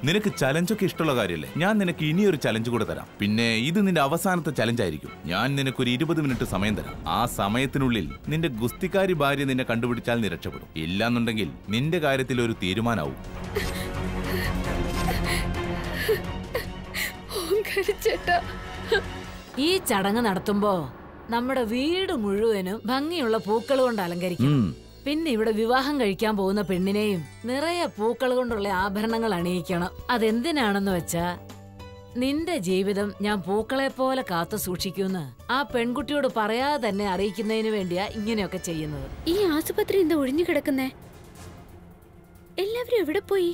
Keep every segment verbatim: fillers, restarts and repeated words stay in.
നിനക്ക് ചലഞ്ചൊക്കെ ഇഷ്ടമുള്ള കാര്യമല്ലേ? ഞാൻ നിനക്ക് ഇനിയൊരു ചലഞ്ച് കൂടെ തരാം. പിന്നെ ഇത് നിന്റെ അവസാനത്തെ ചലഞ്ച് ആയിരിക്കും. ഞാൻ നിനക്കൊരു ഇരുപത് മിനിറ്റ് സമയം തരാം. ആ സമയത്തിനുള്ളിൽ നിന്റെ ഗുസ്തിക്കാരി ഭാര്യ നിന്നെ കണ്ടുപിടിച്ചാൽ നീ രക്ഷപ്പെടും. ഇല്ലാന്നുണ്ടെങ്കിൽ നിന്റെ കാര്യത്തിൽ ഒരു തീരുമാനമാവും. ഈ ചടങ്ങ് നടത്തുമ്പോ നമ്മുടെ വീട് മുഴുവനും ഭംഗിയുള്ള പൂക്കൾ കൊണ്ട് അലങ്കരിക്കണം. പിന്നെ ഇവിടെ വിവാഹം കഴിക്കാൻ പോകുന്ന പെണ്ണിനെയും നിറയെ പൂക്കൾ കൊണ്ടുള്ള ആഭരണങ്ങൾ അണിയിക്കണം. അതെന്തിനാണെന്ന് വെച്ചാ നിന്റെ ജീവിതം ഞാൻ പൂക്കളെ പോലെ കാത്തു സൂക്ഷിക്കുമെന്ന് ആ പെൺകുട്ടിയോട് പറയാതെ തന്നെ അറിയിക്കുന്നതിന് വേണ്ടിയാ ഇങ്ങനെയൊക്കെ ചെയ്യുന്നത്. ഈ ആശുപത്രി എന്താ ഒഴിഞ്ഞു കിടക്കുന്നേ? എല്ലാവരും എവിടെ പോയി?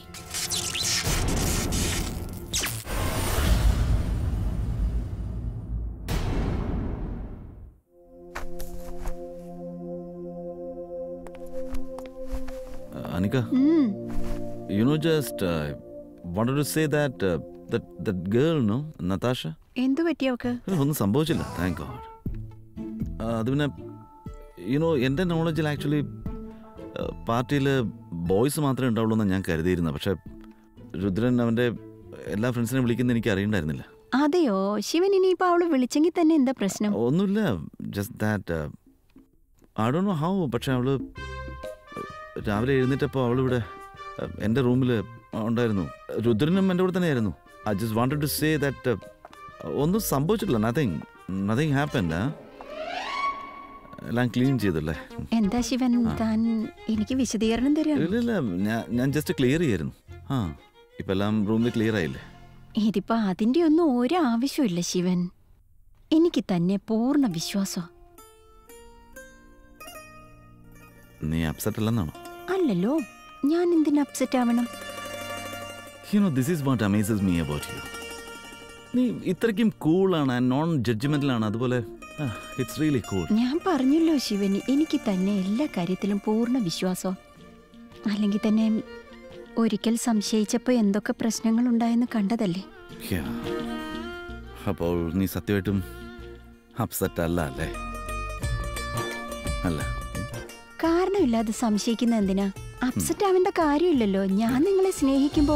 Anika, mm. you know, just uh, wanted to say that uh, that that girl, no, Natasha. എന്തു പറ്റിയവക്ക്? ഒന്നും സംഭവിച്ചില്ല, താങ്ക് ഗോഡ്. അത് പിന്നെ യുനോ എൻ്റെ നോളജിൽ ആക്ച്വലി പാർട്ടിയിൽ ബോയ്സ് മാത്രമേ ഉണ്ടാവുള്ളൂ എന്നാണ് ഞാൻ കരുതിയിരുന്നത്. പക്ഷെ രുദ്രൻ അവൻ്റെ എല്ലാ ഫ്രണ്ട്സിനെയും വിളിക്കുന്നത് എനിക്ക് അറിയണ്ടായിരുന്നില്ല. അതെയോ? ശിവൻ ഇനിയിപ്പോൾ അവള് വിളിച്ചെങ്കിൽ തന്നെ എന്താ പ്രശ്നം? ഒന്നുമില്ല, just that I don't know how. പക്ഷെ അവള് രാവിലെ എഴുന്നേറ്റപ്പോൾ അവളിവിടെ എൻ്റെ റൂമിൽ ഉണ്ടായിരുന്നു. രുദ്രനും എൻ്റെ കൂടെ തന്നെയായിരുന്നു. I just wanted to say that ഒന്നും സംഭവിച്ചിട്ടില്ല. Nothing nothing happened. എല്ലാം ക്ലീൻ ചെയ്തല്ലേ. എന്താ ശിവൻ താൻ എനിക്ക് വിശദീകരണം തരാം? ഇല്ല ഇല്ല, ഞാൻ ഞാൻ ജസ്റ്റ് ക്ലിയർ ചെയ്യായിരുന്നു. ആ ഇപ്പം എല്ലാം റൂമിൽ ക്ലിയർ ആയില്ലേ? ഇതിപ്പോൾ അതിൻ്റെ ഒന്നും ഒരു ആവശ്യമില്ല ശിവൻ. എനിക്ക് തന്നെ പൂർണ്ണ വിശ്വാസം. നീ അപ്സെറ്റ് അല്ലെന്നാണോ? അല്ലല്ലോ, ഞാൻ എന്തിന് അപ്സെറ്റ് ആവണം? You know, this is what amazes me about you. നീ ഇത്രയ്ക്കും കൂളാണ്, നോൺ ജഡ്ജ്മെന്റലാണ്. അതുപോലെ ഇറ്റ്സ് റിയലി കൂൾ. ഞാൻ പറഞ്ഞല്ലോ ശിവൻ, എനിക്ക് തന്നെ എല്ലാ കാര്യത്തിലും പൂർണ്ണ വിശ്വാസം. അല്ലെങ്കിൽ തന്നെ ഒരിക്കൽ സംശയിച്ചപ്പോൾ എന്തൊക്കെ പ്രശ്നങ്ങൾ ഉണ്ടായെന്ന് കണ്ടതല്ലേ. അപ്പോൾ നീ സത്യമായിട്ടും അപ്സെറ്റ് അല്ല അല്ലേ? അല്ല, കാരണമില്ലാതെ സംശയിക്കുന്ന എന്തിനാ? അപ്സെറ്റ് ആവേണ്ട കാര്യമില്ലല്ലോ. ഞാൻ നിങ്ങളെ സ്നേഹിക്കുമ്പോ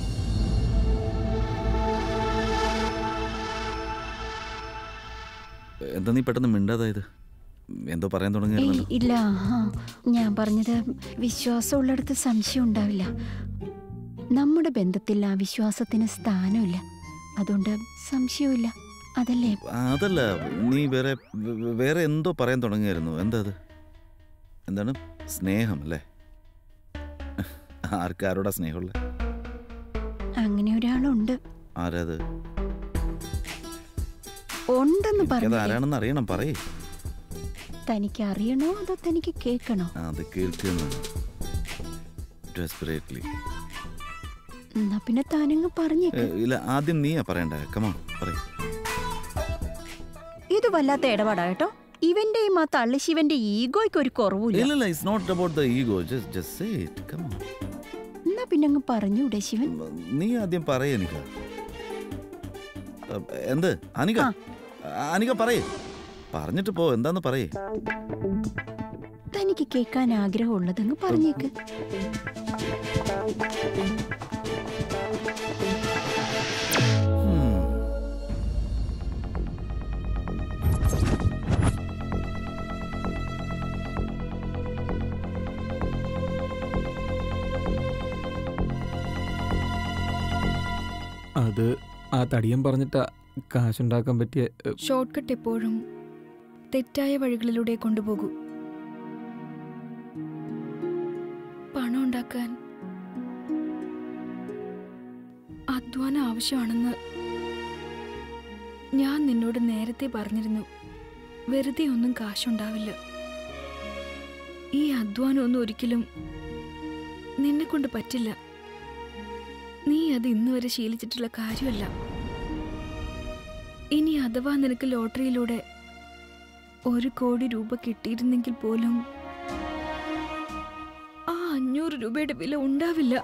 എന്താ നീ പെട്ടെന്ന് മിണ്ടാതായത്? എന്തോ പറയാൻ തുടങ്ങി? ഇല്ല, ഞാൻ പറഞ്ഞത് വിശ്വാസമുള്ളിടത്ത് സംശയം ഉണ്ടാവില്ല. നമ്മുടെ ബന്ധത്തിൽ ആ വിശ്വാസത്തിന് സ്ഥാനമില്ല, അതുകൊണ്ട് സംശയമില്ല. അതല്ലേ? അതല്ല, നീ വേറെ വേറെ എന്തോ പറയാൻ തുടങ്ങിയായിരുന്നു. എന്താ അത്? എന്താണ്? സ്നേഹം അല്ലേ? ആർക്കാരോടാ സ്നേഹമുള്ള? അങ്ങനെ ഒരാളുണ്ട്. ആരാത്? ഉണ്ടെന്ന് പറഞ്ഞു. ആരാണെന്ന് അറിയണം, പറയേ. തനിക്ക് അറിയണോ അതോ തനിക്ക് കേൾക്കണോ? അത് കേൾക്കുന്നു. എന്നാ പിന്നെ താനങ്ങ് പറഞ്ഞേക്ക്. ഇല്ല, ആദ്യം നീയാ പറയണ്ടേ. കമോൺ പറയ്. ഇത് വല്ലാത്ത ഇടപാടാ കേട്ടോ. ഇവന്റെയും ആ തള്ളി ശിവന്റെ ഈഗോയ്ക്ക് ഒരു കുറവില്ല. ഇല്ല ഇല്ല, it's not about the ego. Just just say it. Come on. എന്നാ പിന്നെ അങ്ങ് പറഞ്ഞൂടെ ശിവൻ? നീ ആദ്യം പറയ് അനിക. എന്ത് അനിക? അനിക പറയേ. പറഞ്ഞിട്ട് പോ. എന്താന്ന് പറയേ. തനിക്ക് കേൾക്കാൻ ആഗ്രഹമുള്ളതങ്ങ് പറഞ്ഞേക്ക്. അത് ആ തടിയൻ പറഞ്ഞിട്ടാ കാശുണ്ടാക്കാൻ പറ്റിയ ഷോർട്ട് കട്ട്. എപ്പോഴും തെറ്റായ വഴികളിലൂടെ കൊണ്ടുപോകൂ. പണം ഉണ്ടാക്കാൻ അധ്വാനം ആവശ്യമാണെന്ന് ഞാൻ നിന്നോട് നേരത്തെ പറഞ്ഞിരുന്നു. വെറുതെ ഒന്നും കാശുണ്ടാവില്ല. ഈ അധ്വാനം ഒന്നും ഒരിക്കലും നിന്നെ കൊണ്ട് പറ്റില്ല. നീ അത് ഇന്ന് വരെ ശീലിച്ചിട്ടുള്ള കാര്യമല്ല. ഇനി അഥവാ നിനക്ക് ലോട്ടറിയിലൂടെ ഒരു കോടി രൂപ കിട്ടിയിരുന്നെങ്കിൽ പോലും ആ അഞ്ഞൂറ് രൂപയുടെ വില ഉണ്ടാവില്ല.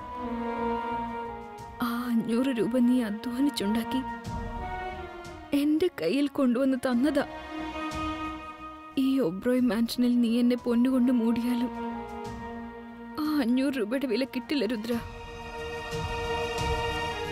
ആ അഞ്ഞൂറ് രൂപ നീ അധ്വാനിച്ചുണ്ടാക്കി എന്റെ കയ്യിൽ കൊണ്ടുവന്ന് തന്നതാ. ഈ ഒബ്രോയ് മാൻഷനിൽ നീ എന്നെ പൊന്നുകൊണ്ട് മൂടിയാലും ആ അഞ്ഞൂറ് രൂപയുടെ വില കിട്ടില്ല രുദ്ര.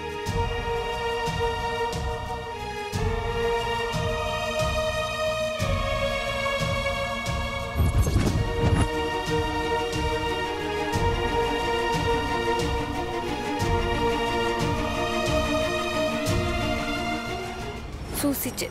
സൂക്ഷിച്ച്.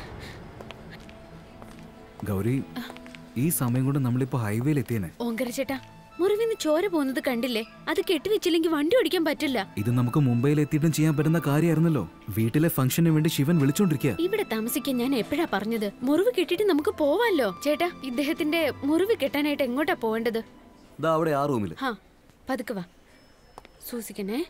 ഗൗരി, ഈ സമയം കൊണ്ട് നമ്മളിപ്പോ ഹൈവേയിൽ എത്തിയേനെ. ഓങ്കര ചേട്ടാ, മുറിവിന്ന് ചോര പോകുന്നത് കണ്ടില്ലേ? അത് കെട്ടിവെച്ചില്ലെങ്കിൽ വണ്ടി ഓടിക്കാൻ പറ്റില്ല. ഇത് നമുക്ക് മുംബൈയിൽ എത്തിയിട്ടും ചെയ്യാൻ പറ്റുന്ന കാര്യമായിരുന്നല്ലോ. വീട്ടിലെ ഫംഗ്ഷന് വേണ്ടി ശിവൻ വിളിച്ചോണ്ടിരിക്കുക. ഇവിടെ താമസിക്കാൻ ഞാൻ എപ്പോഴാ പറഞ്ഞത്? മുറിവ് കെട്ടിട്ട് നമുക്ക് പോവാല്ലോ. ചേട്ടാ, ഇദ്ദേഹത്തിന്റെ മുറിവ് കെട്ടാനായിട്ട് എങ്ങോട്ടാ പോവേണ്ടത്? അവിടെ ആ റൂമിൽ. ഹാ, പതുക്കെ വാ, സൂക്ഷിക്കണേ.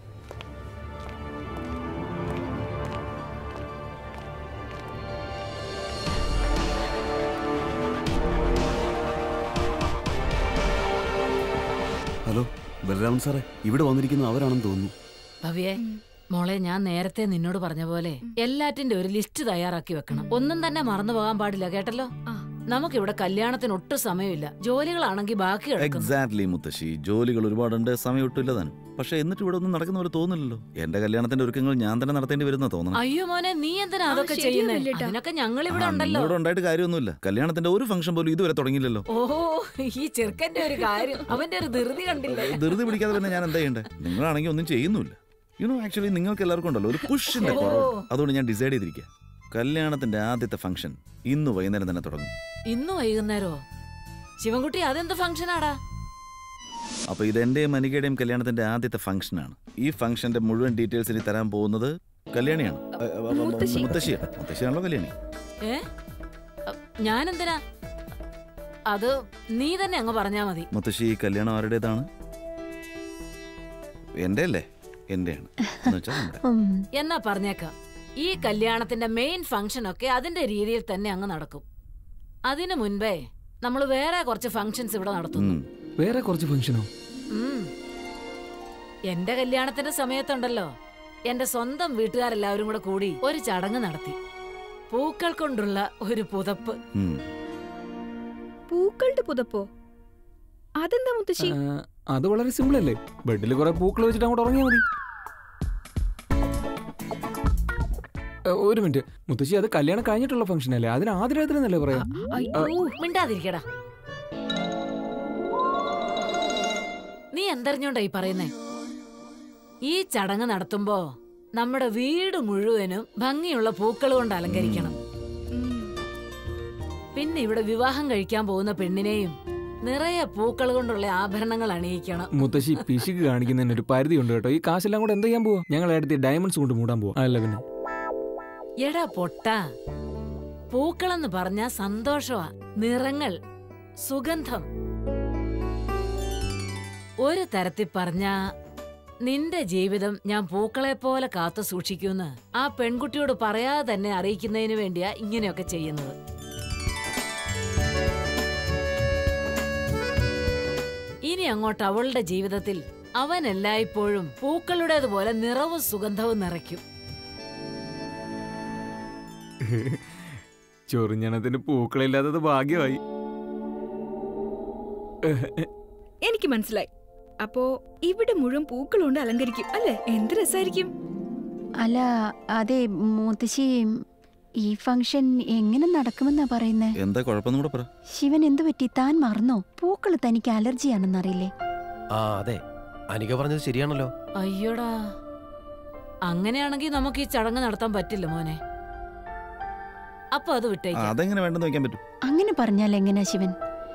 ഹലോ ബലരാമൻ സാറേ, ഇവിടെ വന്നിരിക്കുന്ന അവരാണെന്ന് തോന്നുന്നു. ഭവ്യേ, മോളെ, ഞാൻ നേരത്തെ നിന്നോട് പറഞ്ഞ പോലെ എല്ലാറ്റിന്റെ ഒരു ലിസ്റ്റ് തയ്യാറാക്കി വെക്കണം. ഒന്നും തന്നെ മറന്നു പോകാൻ പാടില്ല, കേട്ടല്ലോ? നമുക്കിവിടെ കല്യാണത്തിന് ഒട്ടും സമയമില്ല. ജോലികളാണെങ്കിൽ ബാക്കി കിടക്കുന്നു. എക്സാക്ട്ലി മുത്തശ്ശി, ജോലികൾ ഒരുപാടുണ്ട്, സമയം ഒട്ടുമില്ല താനും. പക്ഷെ എന്നിട്ട് ഇവിടെ ഒന്നും നടക്കുന്ന പോലെ തോന്നില്ലല്ലോ. എന്റെ കല്യാണത്തിന്റെ ഒരുക്കങ്ങൾ ഞാൻ തന്നെ നടത്തേണ്ടി വരുന്ന തോന്നുന്നു. അയ്യോ മോനെ, നീ എന്തിനാ അതൊക്കെ ചെയ്യുന്നേ? അതിനൊക്കെ ഞങ്ങൾ ഇവിടെ ഉണ്ടല്ലോ. ഇവിടെ ഉണ്ടായിട്ട് കാര്യമൊന്നുമില്ല. കല്യാണത്തിന്റെ ഒരു ഫംഗ്ഷൻ പോലും ഇതുവരെ തുടങ്ങിയില്ലല്ലോ. ഓഹോ, ഈ ചെറുക്കന്റെ ഒരു കാര്യം, അവന്റെ ഒരു ധൃതി കണ്ടില്ലേ? ധൃതി പിടിക്കാതെ പിന്നെ ഞാൻ എന്താ ചെയ്യണ്ടേ? നിങ്ങളാണെങ്കിൽ ഒന്നും ചെയ്യുന്നില്ല. യുനോ, ആക്ച്വലി നിങ്ങൾക്ക് എല്ലാവർക്കും ഉണ്ടല്ലോ ഒരു പുഷിന്റെ കുറവ്. അതുകൊണ്ട് ഞാൻ ഡിസൈഡ് ചെയ്തിരിക്കുക, കല്യാണത്തിന്റെ ആദ്യത്തെ ഫംഗ്ഷൻ ഇന്ന് വൈകുന്നേരം തന്നെ തുടങ്ങും. ഇന്ന് വൈകുന്നേരോ? ശിവൻകുട്ടി, അതെന്ത് ഫംഗ്ഷനാടാ? അപ്പൊ ഇത് എന്റെയും മനികയുടെയും കല്യാണത്തിന്റെ ആദ്യത്തെ ഫംഗ്ഷനാണ്. ഈ ഫംഗ്ഷന്റെ മുഴുവൻ ഡീറ്റെയിൽസ് ഇനി തരാൻ പോകുന്നത് കല്യാണിയാണ്. മുത്തശ്ശിയാണ്. മുത്തശ്ശിയാണല്ലോ കല്യാണി. ഏ, ഞാനെന്തിനാ? അത് നീ തന്നെ അങ്ങ് പറഞ്ഞാ മതി. മുത്തശ്ശി, ഈ കല്യാണം ആരുടേതാണ്? എന്റെ അല്ലേ? എന്റെയാണ്. എന്നാ പറഞ്ഞേക്കാം, ഈ കല്യാണത്തിന്റെ മെയിൻ ഫംഗ്ഷൻ ഒക്കെ അതിന്റെ രീതിയിൽ തന്നെ അങ്ങ് നടക്കും. അതിനു മുൻപേ നമ്മൾ വേറെ കുറച്ച് ഫംഗ്ഷൻസ് ഇവിടെ നടത്തുന്നു. വേറെ കുറച്ച് ഫംഗ്ഷനോ? എന്റെ കല്യാണത്തിന്റെ സമയത്തുണ്ടല്ലോ, എന്റെ സ്വന്തം വീട്ടുകാരെല്ലാവരും കൂടെ കൂടി ഒരു ചടങ്ങ് നടത്തി. പൂക്കൾ കൊണ്ടുള്ള ഒരു പുതപ്പ്. പൂക്കളുടെ പുതപ്പോ? അതെന്താ മുത്തശ്ശി? അത് വളരെ സിമ്പിൾ അല്ലേ? ബെഡിൽ കുറെ പൂക്കൾ വെച്ചിട്ട് അങ്ങോട്ട് ഉറങ്ങിയാൽ മതി. ഒരു മിനിറ്റ് മുത്തശ്ശി, അത് കല്യാണം കഴിഞ്ഞിട്ടുള്ള ഫംഗ്ഷൻ അല്ലേ? അതിന് ആദ്യ രാത്രി എന്നല്ലേ പറയാ? മിണ്ടാതിരിക്കടാ. നീ എന്തറിഞ്ഞോണ്ടായി പറയുന്നേ? ഈ ചടങ്ങ് നടത്തുമ്പോ നമ്മുടെ വീട് മുഴുവനും ഭംഗിയുള്ള പൂക്കൾ കൊണ്ട് അലങ്കരിക്കണം. പിന്നെ ഇവിടെ വിവാഹം കഴിക്കാൻ പോകുന്ന പെണ്ണിനെയും നിറയെ പൂക്കൾ കൊണ്ടുള്ള ആഭരണങ്ങൾ അണിയിക്കണം. മുത്തശ്ശി, പിശുക്ക് കാണിക്കുന്നതിന് ഒരു പരിധി ഉണ്ട് കേട്ടോ. ഈ കാശെല്ലാം കൂടെ എന്ത് ചെയ്യാൻ പോവാ? ഞങ്ങൾ എടുത്ത് ഡയമണ്ട്സ് കൊണ്ട് മൂടാൻ പോവാ. അല്ല പിന്നെ എടാ പൊട്ടാ, പൂക്കളെന്ന് പറഞ്ഞ സന്തോഷമാ, നിറങ്ങൾ, സുഗന്ധം. ഒരു തരത്തിൽ പറഞ്ഞ നിന്റെ ജീവിതം ഞാൻ പൂക്കളെ പോലെ കാത്തു സൂക്ഷിക്കുമെന്ന് ആ പെൺകുട്ടിയോട് പറയാതെ തന്നെ അറിയിക്കുന്നതിന് വേണ്ടിയാ ഇങ്ങനെയൊക്കെ ചെയ്യുന്നത്. ഇനി അങ്ങോട്ട് അവളുടെ ജീവിതത്തിൽ അവൻ എല്ലായ്പ്പോഴും പൂക്കളുടേതുപോലെ നിറവും സുഗന്ധവും നിറയ്ക്കും. ചൊറിഞ്ഞണത്തിന് പൂക്കളില്ലാത്തത് ഭാഗ്യമായി. എനിക്ക് മനസ്സിലായി. അപ്പോ ഇവിടെ മുഴുവൻ പൂക്കളുണ്ട് അലങ്കരിക്കും അല്ലേ? എന്ത് രസായിരിക്കും. അല്ല, അതെ മുത്തശ്ശി, ഈ ഫംഗ്ഷൻ എങ്ങനെ നടക്കുമെന്നാ പറയുന്നേ? എന്താ കുഴപ്പം കൂടെ പറ. ശിവൻ എന്തു പറ്റി? താൻ മറന്നോ? പൂക്കൾ തനിക്ക് അലർജിയാണെന്നറിയില്ലേ? ആ അതെ, അനിക പറഞ്ഞത് ശരിയാണല്ലോ. അയ്യോടാ, അങ്ങനെയാണെങ്കിൽ നമുക്ക് ഈ ചടങ്ങ് നടത്താൻ പറ്റില്ല മോനെ. അപ്പൊ അത് വിട്ടേക്കാം. അതെങ്ങനെ വേണ്ടെന്ന് വെക്കാൻ പറ്റും? അങ്ങനെ പറഞ്ഞാൽ എങ്ങനെയാ ശിവൻ?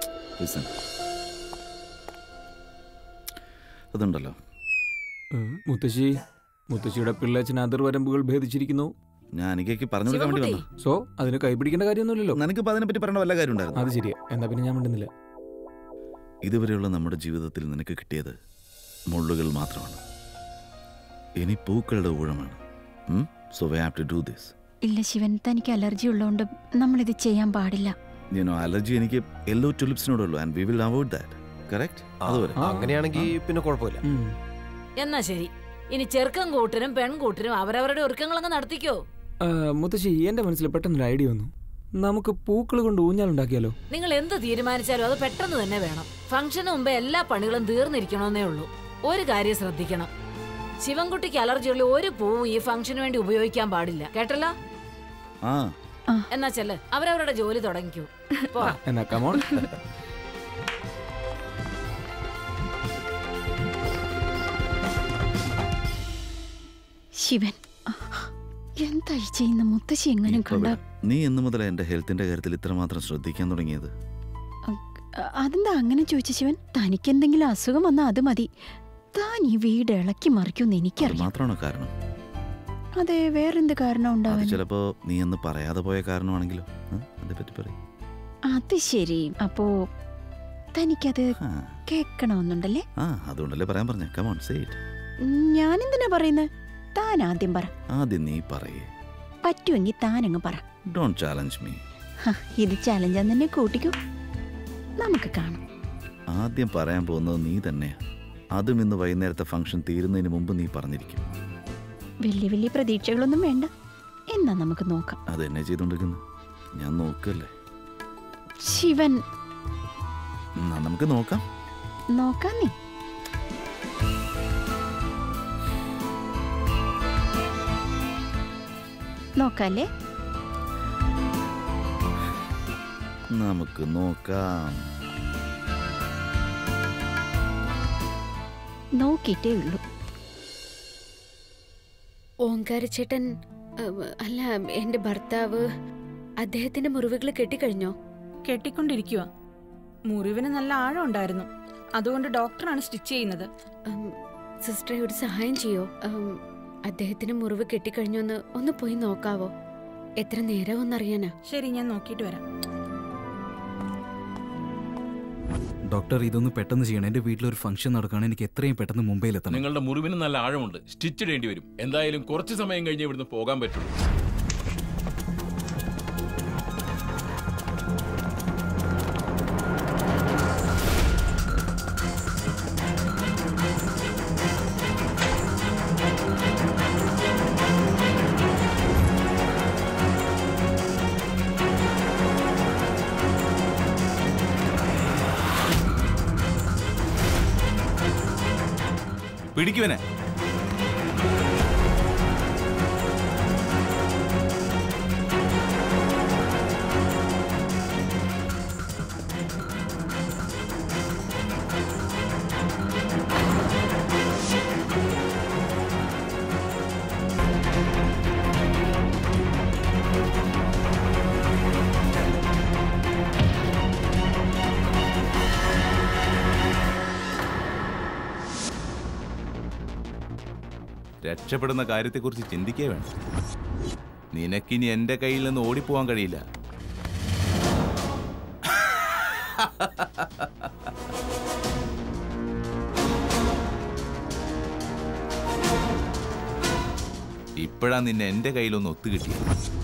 അതുണ്ടല്ലോ മുത്തശ്ശി, മുത്തശ്ശിയുടെ പിള്ളേച്ചൻ അതിർവരമ്പുകൾ ഭേദിച്ചിരിക്കുന്നു. ഞാൻ എനിക്ക് പറഞ്ഞു കൊടുക്കാൻ വേണ്ടി വന്നു. സോ അതിന് കൈപിടിക്കേണ്ട കാര്യമൊന്നുമില്ലല്ലോ. നിനക്കിപ്പോ അതിനെ പറ്റി പറയേണ്ട വല്ല കാര്യം ഉണ്ടായിരുന്നു? അത് ശരിയാ. എന്നാ പിന്നെ ഞാൻ മിണ്ടുന്നില്ല. ഇതുവരെയുള്ള നമ്മുടെ ജീവിതത്തിൽ നിനക്ക് കിട്ടിയത് മുള്ളുകൾ മാത്രമാണ്. ഇനി പൂക്കളുടെ ഊഴമാണ്. So we have to do this. ഇല്ല ശിവൻ, തനിക്ക് അലർജി ഉള്ളതുകൊണ്ട് നമ്മളിത് ചെയ്യാൻ പാടില്ല. യുനോ, അലർജി എനിക്ക് യെല്ലോ ടുലിപ്സിനോടുള്ളൂ and we will avoid that. Correct? അതുവരെ അങ്ങനെയാണെങ്കിൽ പിന്നെ കുഴപ്പമില്ല. എന്നാ ശരി, ഇനി ചെറുക്കൻ കൂട്ടരും പെൺകൂട്ടരും അവരവരുടെ ഒരുക്കങ്ങളങ്ങ് നടത്തിക്കോ. മുത്തശ്ശി, എന്റെ മനസ്സിൽ പെട്ടെന്നൊരു ഐഡിയ വന്നു. നമുക്ക് പൂക്കൾ കൊണ്ട് ഊഞ്ഞാലുണ്ടാക്കിയാലോ? നിങ്ങൾ എന്ത് തീരുമാനിച്ചാലും അത് പെട്ടെന്ന് തന്നെ വേണം. ഫംഗ്ഷന് മുമ്പേ എല്ലാ പണികളും തീർന്നിരിക്കണമെന്നേ ഉള്ളൂ. ഒരു കാര്യം ശ്രദ്ധിക്കണം, ശിവൻകുട്ടിക്ക് അലർജിയുള്ള ഒരു പൂവും ഈ ഫംഗ്ഷന് വേണ്ടി ഉപയോഗിക്കാൻ പാടില്ല, കേട്ടല്ലോ? എന്നാ ചെല്ല്, അവരവരുടെ ജോലി തുടങ്ങിക്കൂ. എന്നാ കമോൺ. ശിവൻ, എന്തായി ചെയ്യുന്ന മുത്തശ്ശി എങ്ങനെ ഇപ്പൊ കണ്ട വിടാം. നീ എന്ന് മുതലാ എന്റെ ഹെൽത്തിന്റെ കാര്യത്തിൽ ഇത്രമാത്രം ശ്രദ്ധിക്കാൻ തുടങ്ങിയത്? അതെന്താ അങ്ങനെ ചോദിച്ച ശിവൻ? തനിക്കെന്തെങ്കിലും അസുഖം വന്നാൽ അത് മതി. താൻ ഈ വീട് ഇളക്കി മറിക്കുമെന്ന് അത് എനിക്കറിയാം. മാത്രമാണോ കാരണം? അതെ, വേറെന്ത് കാരണം അത് ഉണ്ടാവാൻ? ചിലപ്പോ നീ എന്ന് പറയാതെ പോയ കാരണമാണെങ്കിലോ? അതേപ്പറ്റി പറയും. അത് ശരി. അപ്പോ തനിക്കത് കേൾക്കണമെന്നുണ്ടല്ലേ? ആ അതുകൊണ്ടല്ലേ പറയാൻ പറഞ്ഞ. Come on say it. ഞാനെന്തിനാ പറയുന്നത്? താൻ ആദ്യം പറ. ആദ്യം നീ പറയേ. പറ്റുമെങ്കിൽ താനങ്ങ് പറ. Don't challenge me. ഇത് ചാലഞ്ചാന്ന് തന്നെ കൂട്ടിക്കോ, നമുക്ക് കാണാം. ആദ്യം പറയാൻ പോകുന്നത് നീ തന്നെയാ. അതും ഇന്ന് വൈകുന്നേരത്തെ ഫംഗ്ഷൻ തീരുന്നതിന് മുമ്പ് നീ പറഞ്ഞിരിക്കും. വലിയ വലിയ പ്രതീക്ഷകളൊന്നും വേണ്ട. എന്നാ നമുക്ക് നോക്കാം. അതെന്നെ ചെയ്തോണ്ടിരിക്കുന്നു. ഞാൻ നോക്കല്ലേ ശിവൻ. എന്നാ നമുക്ക് നോക്കാം. നോക്കാം. നീ നോക്കാല്ലേ? നമുക്ക് നോക്കാം. നോക്കിയിട്ടേ ഉള്ളൂ. ഓങ്കാരച്ചേട്ടൻ, അല്ല എന്റെ ഭർത്താവ്, അദ്ദേഹത്തിന്റെ മുറിവുകൾ കെട്ടിക്കഴിഞ്ഞോ? കെട്ടിക്കൊണ്ടിരിക്കുക. മുറിവിന് നല്ല ആഴം ഉണ്ടായിരുന്നു, അതുകൊണ്ട് ഡോക്ടറാണ് സ്റ്റിച്ച് ചെയ്യുന്നത്. സിസ്റ്ററെ ഒരു സഹായം ചെയ്യോ? അദ്ദേഹത്തിന് മുറിവ് കെട്ടിക്കഴിഞ്ഞോന്ന് ഒന്ന് പോയി നോക്കാവോ? എത്ര നേരമെന്നറിയാനാ. ശരി, ഞാൻ നോക്കിയിട്ട് വരാം. ഡോക്ടർ, ഇതൊന്ന് പെട്ടെന്ന് ചെയ്യണം. എന്റെ വീട്ടിലൊരു ഫംഗ്ഷൻ നടക്കുകയാണ്. എനിക്ക് എത്രയും പെട്ടെന്ന് മുംബൈയിലെത്തണം. നിങ്ങളുടെ മുറിവിന് നല്ല ആഴമുണ്ട്, സ്റ്റിച്ച് ഇടേണ്ടി വരും. എന്തായാലും കുറച്ച് സമയം കഴിഞ്ഞ് ഇവിടുന്ന് പോകാൻ പറ്റുള്ളൂ. പിടിക്കുവനെ. രക്ഷപ്പെടുന്ന കാര്യത്തെക്കുറിച്ച് ചിന്തിക്കേ വേണ്ട. നിനക്കിനി എന്റെ കയ്യിൽ നിന്ന് ഓടിപ്പോവാൻ കഴിയില്ല. ഇപ്പോഴാ നിന്നെ എന്റെ കയ്യിലൊന്ന് ഒത്തുകിട്ടിയത്.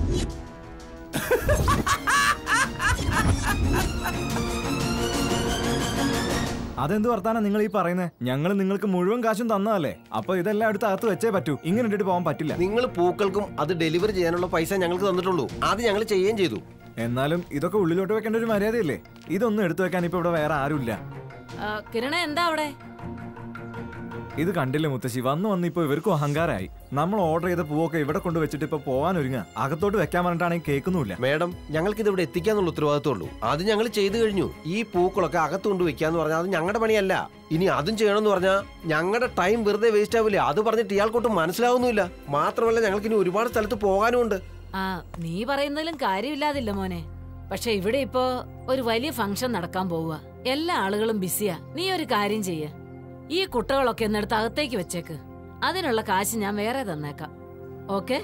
അതെന്ത് വർത്താനം നിങ്ങൾ ഈ പറയുന്നത്? ഞങ്ങൾ നിങ്ങൾക്ക് മുഴുവൻ കാശും തന്നതല്ലേ? അപ്പൊ ഇതെല്ലാം എടുത്ത് അകത്ത് വെച്ചേ പറ്റൂ. ഇങ്ങനെ ഇട്ടിട്ട് പോകാൻ പറ്റില്ല. നിങ്ങൾ പൂക്കൾക്കും അത് ഡെലിവറി ചെയ്യാനുള്ള പൈസ ഞങ്ങൾക്ക് തന്നിട്ടുള്ളൂ. അത് ഞങ്ങൾ ചെയ്യുകയും ചെയ്തു. എന്നാലും ഇതൊക്കെ ഉള്ളിലോട്ട് വെക്കേണ്ട ഒരു മര്യാദയില്ലേ? ഇതൊന്നും എടുത്തു വെക്കാൻ ഇപ്പൊ ഇവിടെ വേറെ ആരുമില്ല. കിരണ എന്താ അവിടെ? ഇത് കണ്ടില്ലേ മുത്തശ്ശി, വന്നു വന്ന് ഇപ്പൊ ഇവർക്കും അഹങ്കാരമായി. നമ്മൾ ഓർഡർ ചെയ്ത പൂവൊക്കെ ഇവിടെ കൊണ്ട് വെച്ചിട്ട് ഇപ്പൊ പോവാൻ ഒരുങ്ങ. അകത്തോട്ട് വെക്കാൻ പറഞ്ഞിട്ടാണെങ്കിൽ കേൾക്കുന്നില്ല. മേഡം, ഞങ്ങൾക്ക് ഇത് ഇവിടെ എത്തിക്കാന്നുള്ള ഉത്തരവാദിത്തമുള്ളൂ. അത് ഞങ്ങൾ ചെയ്തു കഴിഞ്ഞു. ഈ പൂക്കളൊക്കെ അകത്ത് കൊണ്ട് വെക്കാന്ന് പറഞ്ഞാൽ അത് ഞങ്ങളുടെ പണിയല്ല. ഇനി അതും ചെയ്യണമെന്ന് പറഞ്ഞാൽ ഞങ്ങളുടെ ടൈം വെറുതെ വേസ്റ്റ് ആവില്ലേ? അത് പറഞ്ഞിട്ട് ഇയാൾക്കൊട്ടും മനസ്സിലാവുന്നില്ല. മാത്രമല്ല ഞങ്ങൾക്ക് ഇനി ഒരുപാട് സ്ഥലത്ത് പോകാനുമുണ്ട്. ആ, നീ പറയുന്നതിലും കാര്യമില്ലാതില്ല മോനെ. പക്ഷെ ഇവിടെ ഇപ്പോ ഒരു വലിയ ഫംഗ്ഷൻ നടക്കാൻ പോവുക. എല്ലാ ആളുകളും ബിസിയാ. നീ ഒരു കാര്യം ചെയ്യ, ഈ കുട്ടകളൊക്കെ എന്നെടുത്ത് അകത്തേക്ക് വെച്ചേക്ക്. അതിനുള്ള കാശ് ഞാൻ വേറെ തന്നേക്കാം. ഓക്കെ?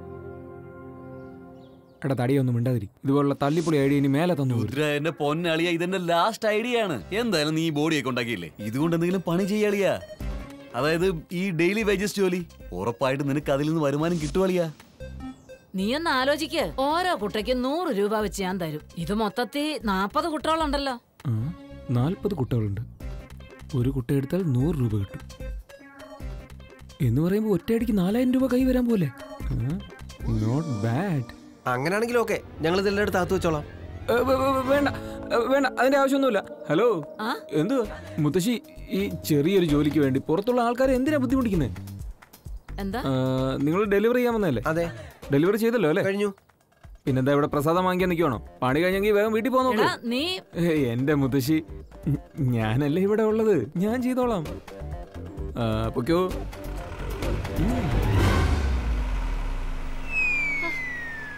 എടാ തടിയൊന്നും മിണ്ടാതിരി. ഇതുപോലുള്ള തള്ളിപ്പൊളി ഐഡിയ ഇനി മേലെ തന്നു. എന്റെ പൊന്നളിയ, ഇതെന്റെ ലാസ്റ്റ് ഐഡിയ ആണ്. എന്തായാലും നീ ഈ ബോഡിയൊക്കെ ഉണ്ടാക്കിയില്ലേ, ഇതുകൊണ്ട് എന്തെങ്കിലും പണി ചെയ്യാളിയാ. അതായത് ഈ ഡെയിലി വേജസ് ജോലി. ഉറപ്പായിട്ട് നിനക്ക് അതിൽ നിന്ന് വരുമാനം കിട്ടുവാളിയാ. നീ ഒന്ന് ആലോചിക്ക്. ഓരോ കുട്ടയ്ക്ക് നൂറ് രൂപ വെച്ച് ഞാൻ തരും. ഇത് മൊത്തത്തിൽ നാപ്പത് കുട്ടകളുണ്ടല്ലോ. നാൽപ്പത് കുട്ടകളുണ്ട്. ഒരു കുട്ട എടുത്താൽ നൂറ് രൂപ കിട്ടും എന്ന് പറയുമ്പോ ഒറ്റയടിക്ക് നാലായിരം രൂപ കൈ വരാൻ പോലെ. Not bad. അങ്ങനെയാണെങ്കിൽ ഓക്കെ, ഞങ്ങൾ ഇതെല്ലാം എടുത്ത് അകത്ത് വെച്ചോളാം. വേണ്ട വേണ്ട, അതിന്റെ ആവശ്യമൊന്നുമില്ല. ഹലോ, എന്തുവാ മുത്തശ്ശി, ഈ ചെറിയൊരു ജോലിക്ക് വേണ്ടി പുറത്തുള്ള ആൾക്കാരെ എന്തിനാ ബുദ്ധിമുട്ടിക്കുന്നത്? എന്താ, നിങ്ങൾ ഡെലിവറി ചെയ്യാൻ വന്നല്ലേ? അതെ, ഡെലിവറി ചെയ്തല്ലോ അല്ലേ? കഴിഞ്ഞു. പിന്നെന്താ ഇവിടെ പ്രസാദം വാങ്ങിക്കാൻ നിൽക്കുവാണോ? പണി കഴിഞ്ഞെങ്കിൽ വേഗം വീട്ടിൽ പോന്നോളൂ. എന്റെ മുത്തശ്ശി, ഞാനല്ലേ ഇവിടെ ഉള്ളത്, ഞാൻ ചെയ്തോളാം. പൊക്കോ.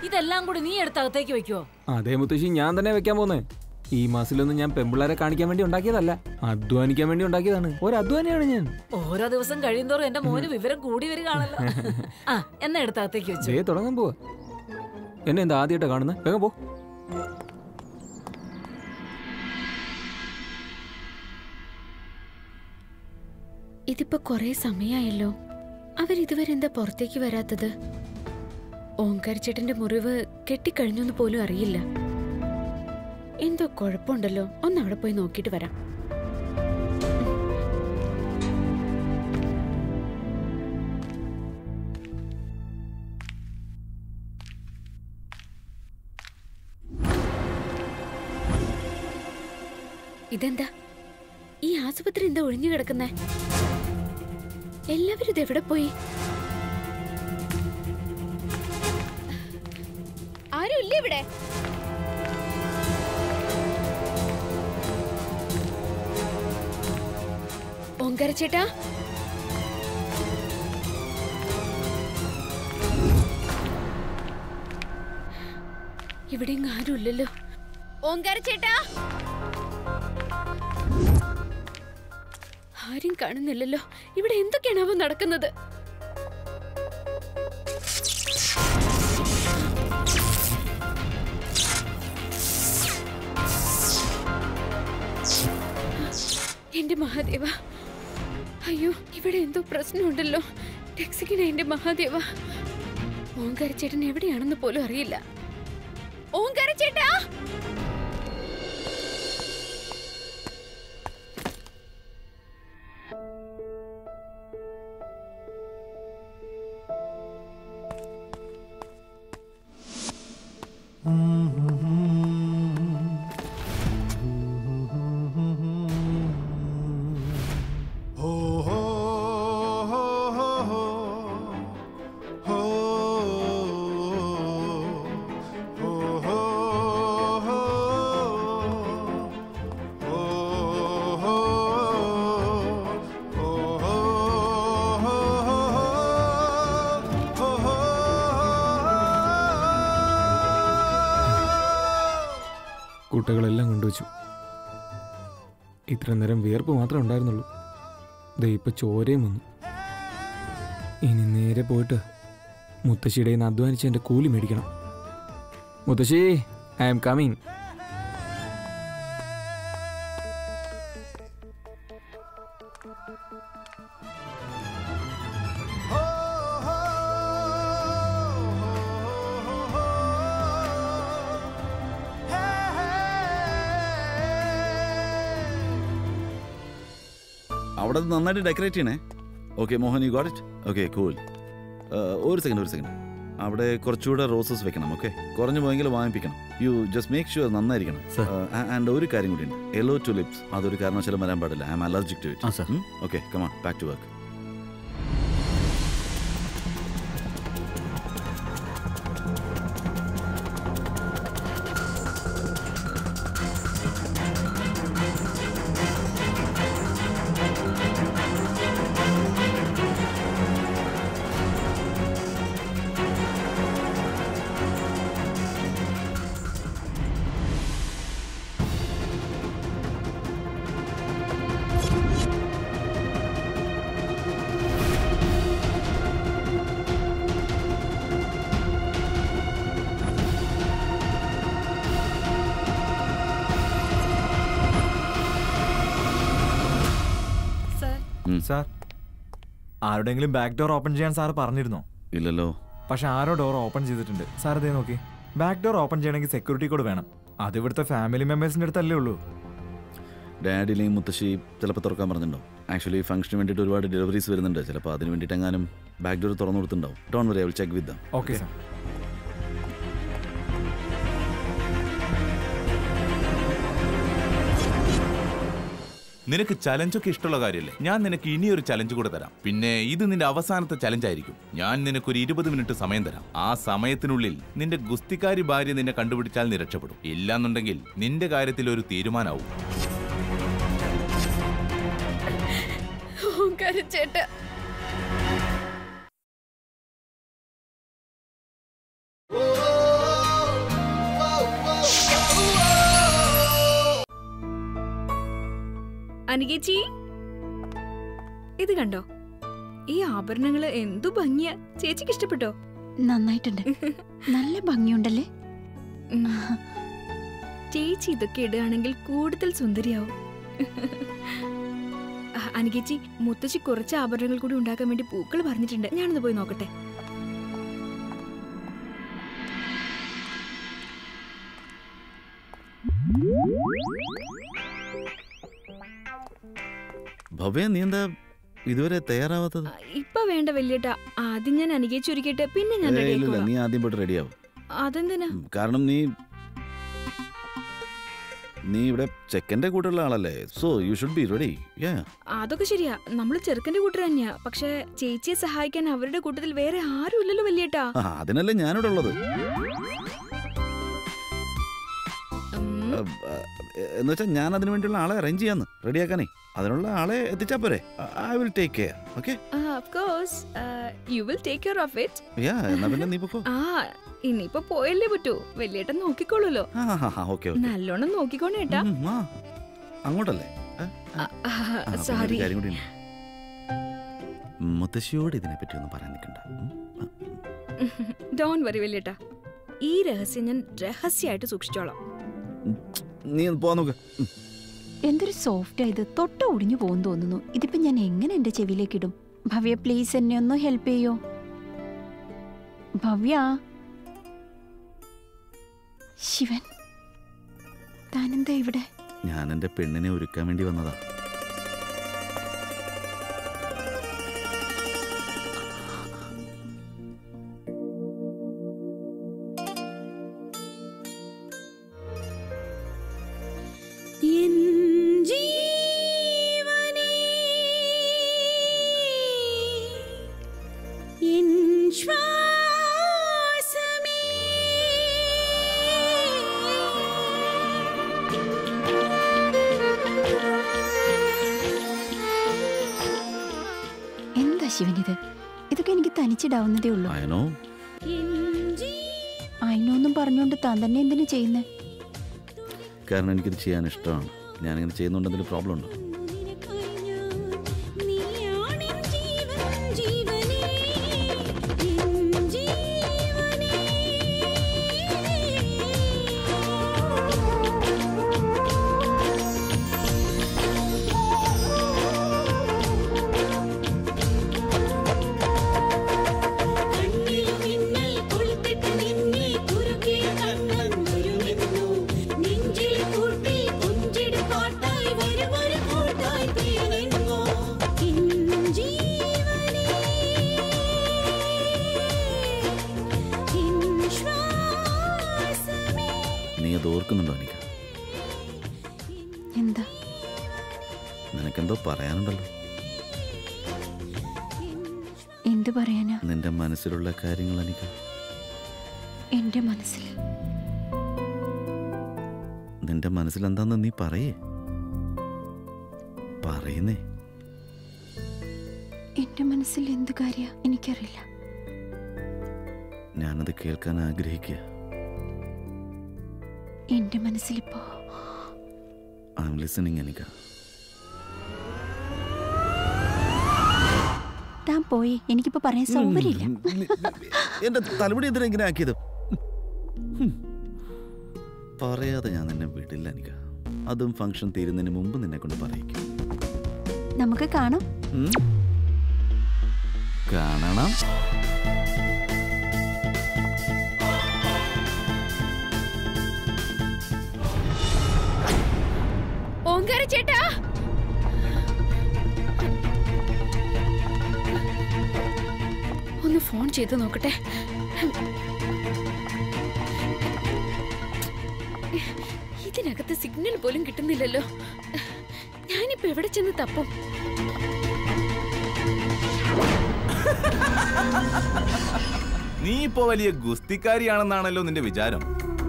ഇതെല്ലാം കൂടി നീ എടുത്തകത്തേക്ക് വെക്കുവോ? അതേ മുത്തശ്ശി, ഞാൻ തന്നെ വെക്കാൻ പോന്നേ. ഈ മാസത്തിലൊന്നും ഞാൻ പെമ്പിള്ളാരെ കാണിക്കാൻ വേണ്ടി ഉണ്ടാക്കിയതല്ല, അധ്വാനിക്കാൻ വേണ്ടി ഉണ്ടാക്കിയതാണ്. ഒരു അധ്വാനിയാണ് ഞാൻ. ഓരോ ദിവസം കഴിയുന്തോറും എന്റെ മോന് വിവരം കൂടി വരികയാണല്ലോ. ആ എന്നാ എടുത്തകത്തേക്ക് വെച്ചു. ദേ തുടങ്ങാൻ പോവാ. എന്നെ എന്താ ആദ്യമായിട്ടാ കാണുന്നത്? വേഗം പോ. ഇതിപ്പോ കൊറേ സമയായല്ലോ, അവരിതുവരെ എന്താ പുറത്തേക്ക് വരാത്തത്? ഓങ്കാരച്ചേട്ടന്റെ മുറിവ് കെട്ടിക്കഴിഞ്ഞൊന്നു പോലും അറിയില്ല. എന്തോ കുഴപ്പമുണ്ടല്ലോ, ഒന്ന് അവിടെ പോയി നോക്കിയിട്ട് വരാം. ഇതെന്താ ഈ ആശുപത്രി എന്താ ഒഴിഞ്ഞു കിടക്കുന്നേ? എല്ലാവരും ഇതെവിടെ പോയി? ആരും ഇല്ല ഇവിടെ. ഓങ്കാരച്ചേട്ടാ, ഇവിടെ ആരും ഇല്ലല്ലോ. ഓങ്കാരച്ചേട്ടാ, ആരും കാണുന്നില്ലല്ലോ. ഇവിടെ എന്തൊക്കെയാണാവോ നടക്കുന്നത്? എന്റെ മഹാദേവ, അയ്യോ ഇവിടെ എന്തോ പ്രശ്നമുണ്ടല്ലോ. രക്ഷിക്കണ എന്റെ മഹാദേവ. ഓങ്കാരച്ചേട്ടൻ എവിടെയാണെന്ന് പോലും അറിയില്ല. ഓങ്കാരച്ചേട്ടാ, കൂട്ടകളെല്ലാം കൊണ്ടുവച്ചു. ഇത്ര നേരം വിയർപ്പ് മാത്രമേ ഉണ്ടായിരുന്നുള്ളൂ. ദേ ഇപ്പൊ ചോരയും വന്നു. ഇനി നേരെ പോയിട്ട് മുത്തശ്ശിയുടെ നിന്ന് അധ്വാനിച്ച് എൻ്റെ കൂലി മേടിക്കണം. മുത്തശ്ശി, ഐ ആം കമ്മിങ്. അവിടെ നന്നായിട്ട് ഡെക്കറേറ്റ് ചെയ്യണേ. Okay Mohan, you got it? Okay cool. ഒരു സെക്കൻഡ് ഒരു സെക്കൻഡ് അവിടെ കുറച്ചുകൂടെ റോസസ് വെക്കണം. ഓക്കെ, കുറഞ്ഞു പോയെങ്കിൽ വാങ്ങിപ്പിക്കണം. യു ജസ്റ്റ് മേക്ക് ഷുവർ നന്നായിരിക്കണം. ആൻഡ് ഒരു കാര്യം കൂടി ഉണ്ട്, യെല്ലോ ടുലിപ്സ് അതൊരു കാരണവശാലും വരാൻ പാടില്ല. I am allergic to it. Okay, come on, back to work. Sir, ആരുടെങ്കിലും ബാക്ക് ഡോർ ഓപ്പൺ ചെയ്യാൻ സാർ പറഞ്ഞിരുന്നോ? ഇല്ലല്ലോ. പക്ഷെ ആരോ ഡോർ ഓപ്പൺ ചെയ്തിട്ടുണ്ട്. സാർ ഇതേ നോക്കി, ബാക്ക് ഡോർ ഓപ്പൺ ചെയ്യണമെങ്കിൽ സെക്യൂരിറ്റി കോഡ് വേണം. അത് ഇവിടുത്തെ ഫാമിലി മെമ്പേഴ്സിന്റെ അടുത്തല്ലേ ഉള്ളൂ. ഡാഡി അല്ലെങ്കിൽ മുത്തശ്ശി ചിലപ്പോൾ തുറക്കാൻ പറഞ്ഞിട്ടുണ്ടോ? ആക്ച്വലി ഫംഗ്ഷന് വേണ്ടിയിട്ട് ഒരുപാട് ഡെലിവറീസ് വരുന്നുണ്ട്. ചിലപ്പോൾ അതിന് വേണ്ടിയിട്ട് എങ്ങാനും ബാക്ക് ഡോർ തുറന്നു കൊടുത്തിട്ടുണ്ടാവും. Don't worry, I will check with them. Okay sir. നിനക്ക് ചലഞ്ചൊക്കെ ഇഷ്ടമുള്ള കാര്യമല്ലേ? ഞാൻ നിനക്ക് ഇനിയൊരു ചലഞ്ച് കൂടെ തരാം. പിന്നെ ഇത് നിന്റെ അവസാനത്തെ ചലഞ്ച് ആയിരിക്കും. ഞാൻ നിനക്കൊരു ഇരുപത് മിനിറ്റ് സമയം തരാം. ആ സമയത്തിനുള്ളിൽ നിന്റെ ഗുസ്തിക്കാരി ഭാര്യ നിന്നെ കണ്ടുപിടിച്ചാൽ നീ രക്ഷപ്പെടും. ഇല്ലാന്നുണ്ടെങ്കിൽ നിന്റെ കാര്യത്തിൽ ഒരു തീരുമാനമാവും. ചേട്ടാ, Oh അനികേച്ചി, ഇത് കണ്ടോ? ഈ ആഭരണങ്ങള് എന്തു ഭംഗിയാ. ചേച്ചിക്ക് ഇഷ്ടപ്പെട്ടോ? നന്നായിട്ടുണ്ട്. നല്ല ഭംഗിയുണ്ടല്ലേ? ചേച്ചി ഇതൊക്കെ ഇടുകയാണെങ്കിൽ കൂടുതൽ സുന്ദരിയാവും. അനികേച്ചി, മുത്തശ്ശി കുറച്ച് ആഭരണങ്ങൾ കൂടി ഉണ്ടാക്കാൻ വേണ്ടി പൂക്കൾ പറഞ്ഞിട്ടുണ്ട്. ഞാനൊന്ന് പോയി നോക്കട്ടെ. ഭവ്യ, നീ എന്താ ഇതുവരെ തയ്യാറാവാത്തത്? ഇപ്പൊ വേണ്ട വല്യേട്ടാ, ആദ്യം ഞാൻ അനികേച്ചി ഒരുക്കിയിട്ട് പിന്നെ ഞാൻ ഏയ്, റെഡി ഇല്ലില്ല, ആയിക്കോളാം. നീ ആദ്യം പോയിട്ട് റെഡിയാവും. അതെന്തിനാ? കാരണം നീ നീ ഇവിടെ ചെക്കന്റെ കൂട്ടുള്ള ആളല്ലേ, so you should be ready. അതൊക്കെ ശരിയാ, നമ്മള് ചെറുക്കന്റെ കൂട്ടർ തന്നെയാ. പക്ഷെ ചേച്ചിയെ സഹായിക്കാൻ അവരുടെ കൂട്ടത്തിൽ വേറെ ആരും ഇല്ലല്ലോ വല്യേട്ടാ. അതിനല്ലേ ഞാനിവിടെ ഉള്ളത്. എന്നുവെച്ചാൽ ഞാൻ അതിനു വേണ്ടിയുള്ള ആളെ അറേഞ്ച് ചെയ്യാന്ന്, റെഡിയാക്കാനേ. അതിനുള്ള ആളെ എത്തിച്ചാ പോരെ. I will take care. Okay? Of course you will take care of it. Yeah, എന്നാ പിന്നെ നീ പൊക്കോ. ആ, ഇനിയിപ്പോ പോയല്ലേ പറ്റൂ. വല്യേട്ടൻ നോക്കിക്കോളൂല്ലോ. ഓക്കെ, നല്ലോണം നോക്കിക്കോണേട്ടാ. അങ്ങോട്ടല്ലേ? സോറി. മുത്തശ്ശിയോട് ഇതിനെ പറ്റി ഒന്നും പറയാൻ നിൽക്കണ്ട. ഡോണ്ട് വറി വല്യേട്ടാ, ഈ രഹസ്യം ഞാൻ രഹസ്യമായിട്ട് സൂക്ഷിച്ചോളാം. നീ പോവാൻ നോക്ക്. എന്തൊരു സോഫ്റ്റ് ആയത്, തൊട്ട ഒടിഞ്ഞു പോകുന്നു തോന്നുന്നു. ഇതിപ്പോ ഞാൻ എങ്ങനെ എന്റെ ചെവിയിലേക്ക് ഇടും? ഭവ്യ, പ്ലീസ് എന്നെ ഒന്ന് ഹെൽപ്പ് ചെയ്യോ? ഭവ്യ. ശിവൻ, താനെന്താ ഇവിടെ? ഞാൻ എന്റെ പെണ്ണിനെ ഒരുക്കാൻ വേണ്ടി വന്നതാ. ശിവനിത് ഇതൊക്കെ എനിക്ക് തനിച്ചിടാവുന്നതേ ഉള്ളൂ. അയിനൊന്നും പറഞ്ഞുകൊണ്ട് താൻ തന്നെ എന്തിനു ചെയ്യുന്നേ? കാരണം എനിക്കിത് ചെയ്യാൻ ഇഷ്ടമാണ്. ഞാനിങ്ങനെ ചെയ്യുന്നുണ്ട് എന്തെങ്കിലും പ്രോബ്ലം ഉണ്ടോ? നീ അത് ഓർക്കുന്നുണ്ടോ അനിക? എന്താ? നിനക്കെന്തോ പറയാനുണ്ടല്ലോ. എന്ത് പറയാനാ? നിന്റെ മനസ്സിലുള്ള കാര്യങ്ങൾ അനിക. എന്റെ മനസ്സിൽ നിന്റെ മനസ്സിൽ എന്താന്ന് നീ പറയേ. പറയുന്നേ. എന്റെ മനസ്സിൽ എന്ത് കാര്യ എനിക്കറിയില്ല. ഞാനത് കേൾക്കാൻ ആഗ്രഹിക്കുക. എന്റെ മനസ്സിലിപ്പോ ഐ ആം ലിസണിങ് അനിക. താൻ പോയി, എനിക്കിപ്പോ പറയാൻ സൗകര്യമില്ല. എന്റെ തലമുടി എന്തിനാ ഇങ്ങനെ ആക്കിയത്? പറയാതെ ഞാൻ നിന്നെ വിടില്ല അനിക. അതും ഫംഗ്ഷൻ തീരുന്നതിന് മുമ്പ് നിന്നെ കൊണ്ട് പറയിക്കും. നമുക്ക് കാണാം. കാണണം. ഓങ്കാര ചേട്ടാ, ഒന്ന് ഫോൺ ചെയ്ത് നോക്കട്ടെ. ഇതിനകത്ത് സിഗ്നൽ പോലും കിട്ടുന്നില്ലല്ലോ. ഞാനിപ്പോ എവിടെ ചെന്ന് തപ്പും? നീ ഇപ്പോ വലിയ ഗുസ്തിക്കാരിയാണെന്നാണല്ലോ നിന്റെ വിചാരം.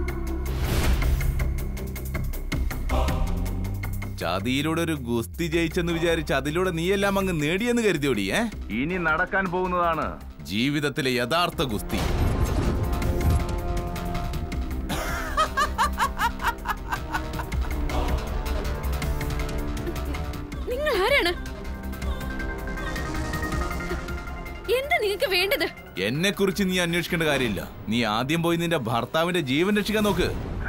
ചതിയിലൂടെ ഒരു ഗുസ്തി ജയിച്ചെന്ന് വിചാരിച്ച് അതിലൂടെ നീയെല്ലാം അങ്ങ് നേടിയെന്ന് കരുതിയോടി. ഏ ഇനി നടക്കാൻ പോകുന്നതാണ് ജീവിതത്തിലെ യഥാർത്ഥ ഗുസ്തി. നിങ്ങൾ ആരാണ്? എന്താ നിങ്ങൾക്ക് വേണ്ടത്? എന്നെ കുറിച്ച് നീ അന്വേഷിക്കേണ്ട കാര്യമില്ല. നീ ആദ്യം പോയി നിന്റെ ഭർത്താവിന്റെ ജീവൻ രക്ഷിക്കാൻ നോക്ക്.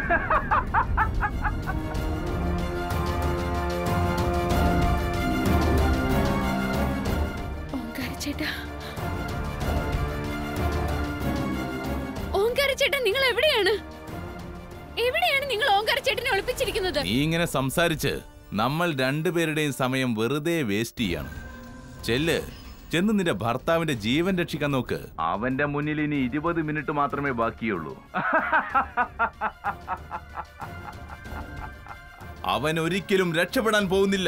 ഓങ്കാരച്ചേട്ടാ, ഓങ്കാരച്ചേട്ടാ, നിങ്ങൾ എവിടെയാണ്? എവിടെയാണ് നിങ്ങൾ ഓങ്കാരച്ചേട്ടനെ ഒളിപ്പിച്ചിരിക്കുന്നത്? നീ ഇങ്ങനെ സംസാരിച്ച് നമ്മൾ രണ്ടുപേരുടെയും സമയം വെറുതെ വേസ്റ്റ് ചെയ്യാണ്. ചെല്ല്, ചെന്ന് നിന്റെ ഭർത്താവിന്റെ ജീവൻ രക്ഷിക്കാൻ നോക്ക്. അവന്റെ മുന്നിൽ ഇനി ഇരുപത് മിനിറ്റ് മാത്രമേ ബാക്കിയുള്ളൂ. അവൻ ഒരിക്കലും രക്ഷപ്പെടാൻ പോകുന്നില്ല.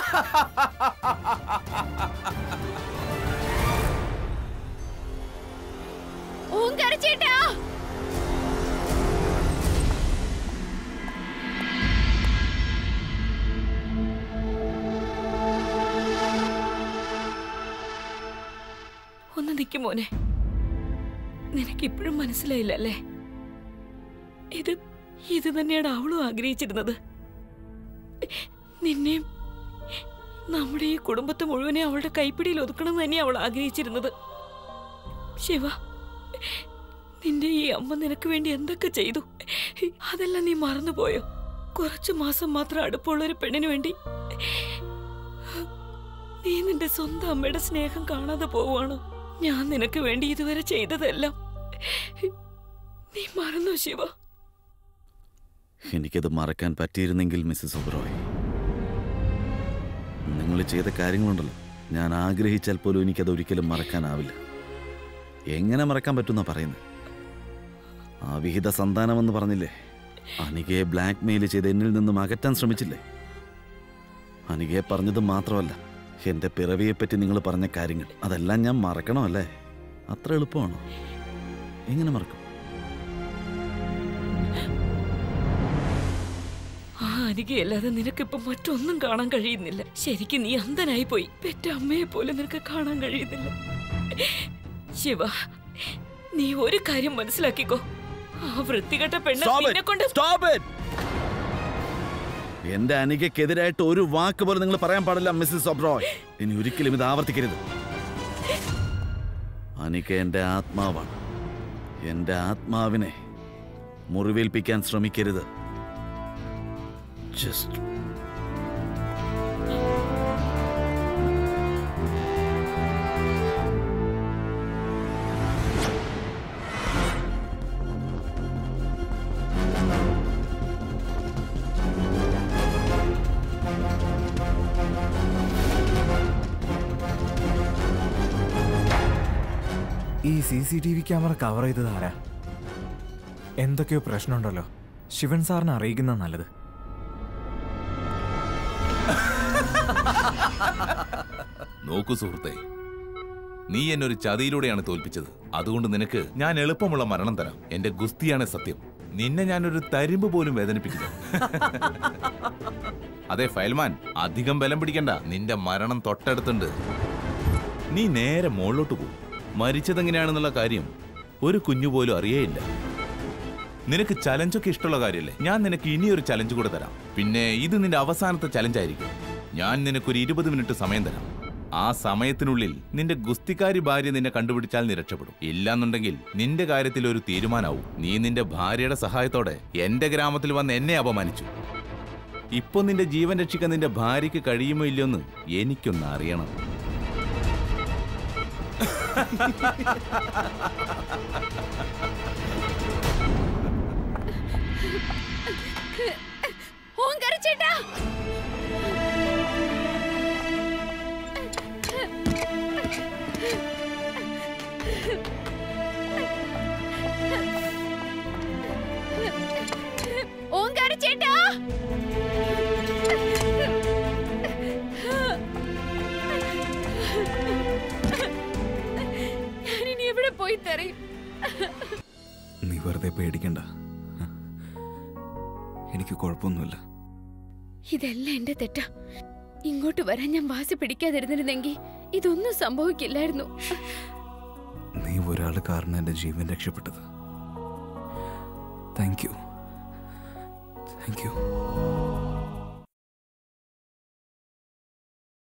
ഓങ്കാരച്ചേട്ടാ, ഒന്ന് നിൽക്കും മോനെ. നിനക്കിപ്പോഴും മനസ്സിലായില്ലല്ലേ? ഇത് ഇത് തന്നെയാണ് അവളും ആഗ്രഹിച്ചിരുന്നത്. നിന്നെയും നമ്മുടെ ഈ കുടുംബത്തെ മുഴുവനെ അവളുടെ കൈപ്പിടിയിൽ ഒതുക്കണം തന്നെ അവൾ ആഗ്രഹിച്ചിരുന്നത്. ശിവ, നിന്റെ ഈ അമ്മ നിനക്ക് വേണ്ടി എന്തൊക്കെ ചെയ്തു, അതെല്ലാം നീ മറന്നുപോയോ? കുറച്ചു മാസം മാത്രം അടുപ്പമുള്ള ഒരു പെണ്ണിന് വേണ്ടി നീ നിന്റെ സ്വന്തം അമ്മയുടെ സ്നേഹം കാണാതെ പോവാണോ? ഞാൻ നിനക്ക് വേണ്ടി ഇതുവരെ ചെയ്തതെല്ലാം നീ മറന്നോ ശിവ? എനിക്കത് മറക്കാൻ പറ്റിയിരുന്നെങ്കിൽ മിസ്സസ് ഒബ്രോയ്, നിങ്ങൾ ചെയ്ത കാര്യങ്ങളുണ്ടല്ലോ, ഞാൻ ആഗ്രഹിച്ചാൽ പോലും എനിക്കത് ഒരിക്കലും മറക്കാനാവില്ല. എങ്ങനെ മറക്കാൻ പറ്റുന്ന പറയുന്നത്? ആ വിഹിത സന്താനമെന്ന് പറഞ്ഞില്ലേ, അനികയെ ബ്ലാക്ക് മെയിൽ ചെയ്ത് എന്നിൽ നിന്നും അകറ്റാൻ ശ്രമിച്ചില്ലേ? അനികയെ പറഞ്ഞത് മാത്രമല്ല, എന്റെ പിറവിയെപ്പറ്റി നിങ്ങൾ പറഞ്ഞ കാര്യങ്ങൾ അതെല്ലാം ഞാൻ മറക്കണോ അല്ലേ? അത്ര എളുപ്പമാണോ? എങ്ങനെ മറക്കും? ആ അനികയല്ലാതെ നിനക്കിപ്പം മറ്റൊന്നും കാണാൻ കഴിയുന്നില്ല. ശരിക്കും നീ അന്ധനായി പോയി. പെറ്റ അമ്മയെ പോലും നിനക്ക് കാണാൻ കഴിയുന്നില്ല. ശിവ, നീ ഒരു കാര്യം മനസ്സിലാക്കിക്കോ, ആ വൃത്തികെട്ട പെണ്ണ് കൊണ്ട് എന്റെ അനികയ്ക്കെതിരായിട്ട് ഒരു വാക്ക് പോലും നിങ്ങൾ പറയാൻ പാടില്ല മിസ്സസ് ഒബ്രോയ്. ഇനി ഒരിക്കലും ഇത് ആവർത്തിക്കരുത്. അനിക എന്റെ ആത്മാവാണ്. എന്റെ ആത്മാവിനെ മുറിവേൽപ്പിക്കാൻ ശ്രമിക്കരുത്. ജസ്റ്റ് ഈ C C T V camera cover ചെയ്തത് ആരാ? എന്തൊക്കെയോ പ്രശ്നമുണ്ടല്ലോ. ശിവൻ സാറിനെ അറിയിക്കുന്ന നല്ലത്. നോക്കൂ സുഹൃത്തെ, നീ എന്നെ ഒരു ചതിയിലൂടെയാണ് തോൽപ്പിച്ചത്. അതുകൊണ്ട് നിനക്ക് ഞാൻ എളുപ്പമുള്ള മരണം തരാം. എന്റെ ഗുസ്തിയാണ് സത്യം. നിന്നെ ഞാനൊരു തരിമ്പ് പോലും വേദനിപ്പിക്കില്ല. അതെ ഫയൽമാൻ, അധികം ബലം പിടിക്കണ്ട. നിന്റെ മരണം തൊട്ടടുത്തുണ്ട്. നീ നേരെ മുകളിലോട്ട് പോകും. മരിച്ചതെങ്ങനെയാണെന്നുള്ള കാര്യം ഒരു കുഞ്ഞു പോലും അറിയേയില്ല. നിനക്ക് ചലഞ്ചൊക്കെ ഇഷ്ടമുള്ള കാര്യമല്ലേ? ഞാൻ നിനക്ക് ഇനിയൊരു ചലഞ്ച് കൂടെ തരാം. പിന്നെ ഇത് നിന്റെ അവസാനത്തെ ചലഞ്ചായിരിക്കും. ഞാൻ നിനക്കൊരു ഇരുപത് മിനിറ്റ് സമയം തരാം. ആ സമയത്തിനുള്ളിൽ നിന്റെ ഗുസ്തിക്കാരി ഭാര്യ നിന്നെ കണ്ടുപിടിച്ചാൽ നീ രക്ഷപ്പെടും. ഇല്ലാന്നുണ്ടെങ്കിൽ നിന്റെ കാര്യത്തിൽ ഒരു തീരുമാനമാവും. നീ നിന്റെ ഭാര്യയുടെ സഹായത്തോടെ എന്റെ ഗ്രാമത്തിൽ വന്ന് എന്നെ അപമാനിച്ചു. ഇപ്പൊ നിന്റെ ജീവൻ രക്ഷിക്കാൻ നിന്റെ ഭാര്യയ്ക്ക് കഴിയുമോ ഇല്ലയോന്ന് എനിക്കൊന്ന് അറിയണം. ഓങ്കാരച്ചേട്ടാ, ഓങ്കാരച്ചേട്ടാ, ഞാനിനി എവിടെ പോയി തരയും? നീ വെറുതെ പേടിക്കണ്ട, എനിക്ക് കുഴപ്പമൊന്നുമില്ല. ഇതെല്ലാം എന്റെ തെറ്റാ. ഇങ്ങോട്ട് വരാൻ ഞാൻ വാശി പിടിക്കാതിരുന്നിരുന്നെങ്കിൽ ഇതൊന്നും സംഭവിക്കില്ലായിരുന്നു. നീ ഒരാൾ കാരണം എന്റെ ജീവൻ രക്ഷപ്പെട്ടത്. Thank you, thank you.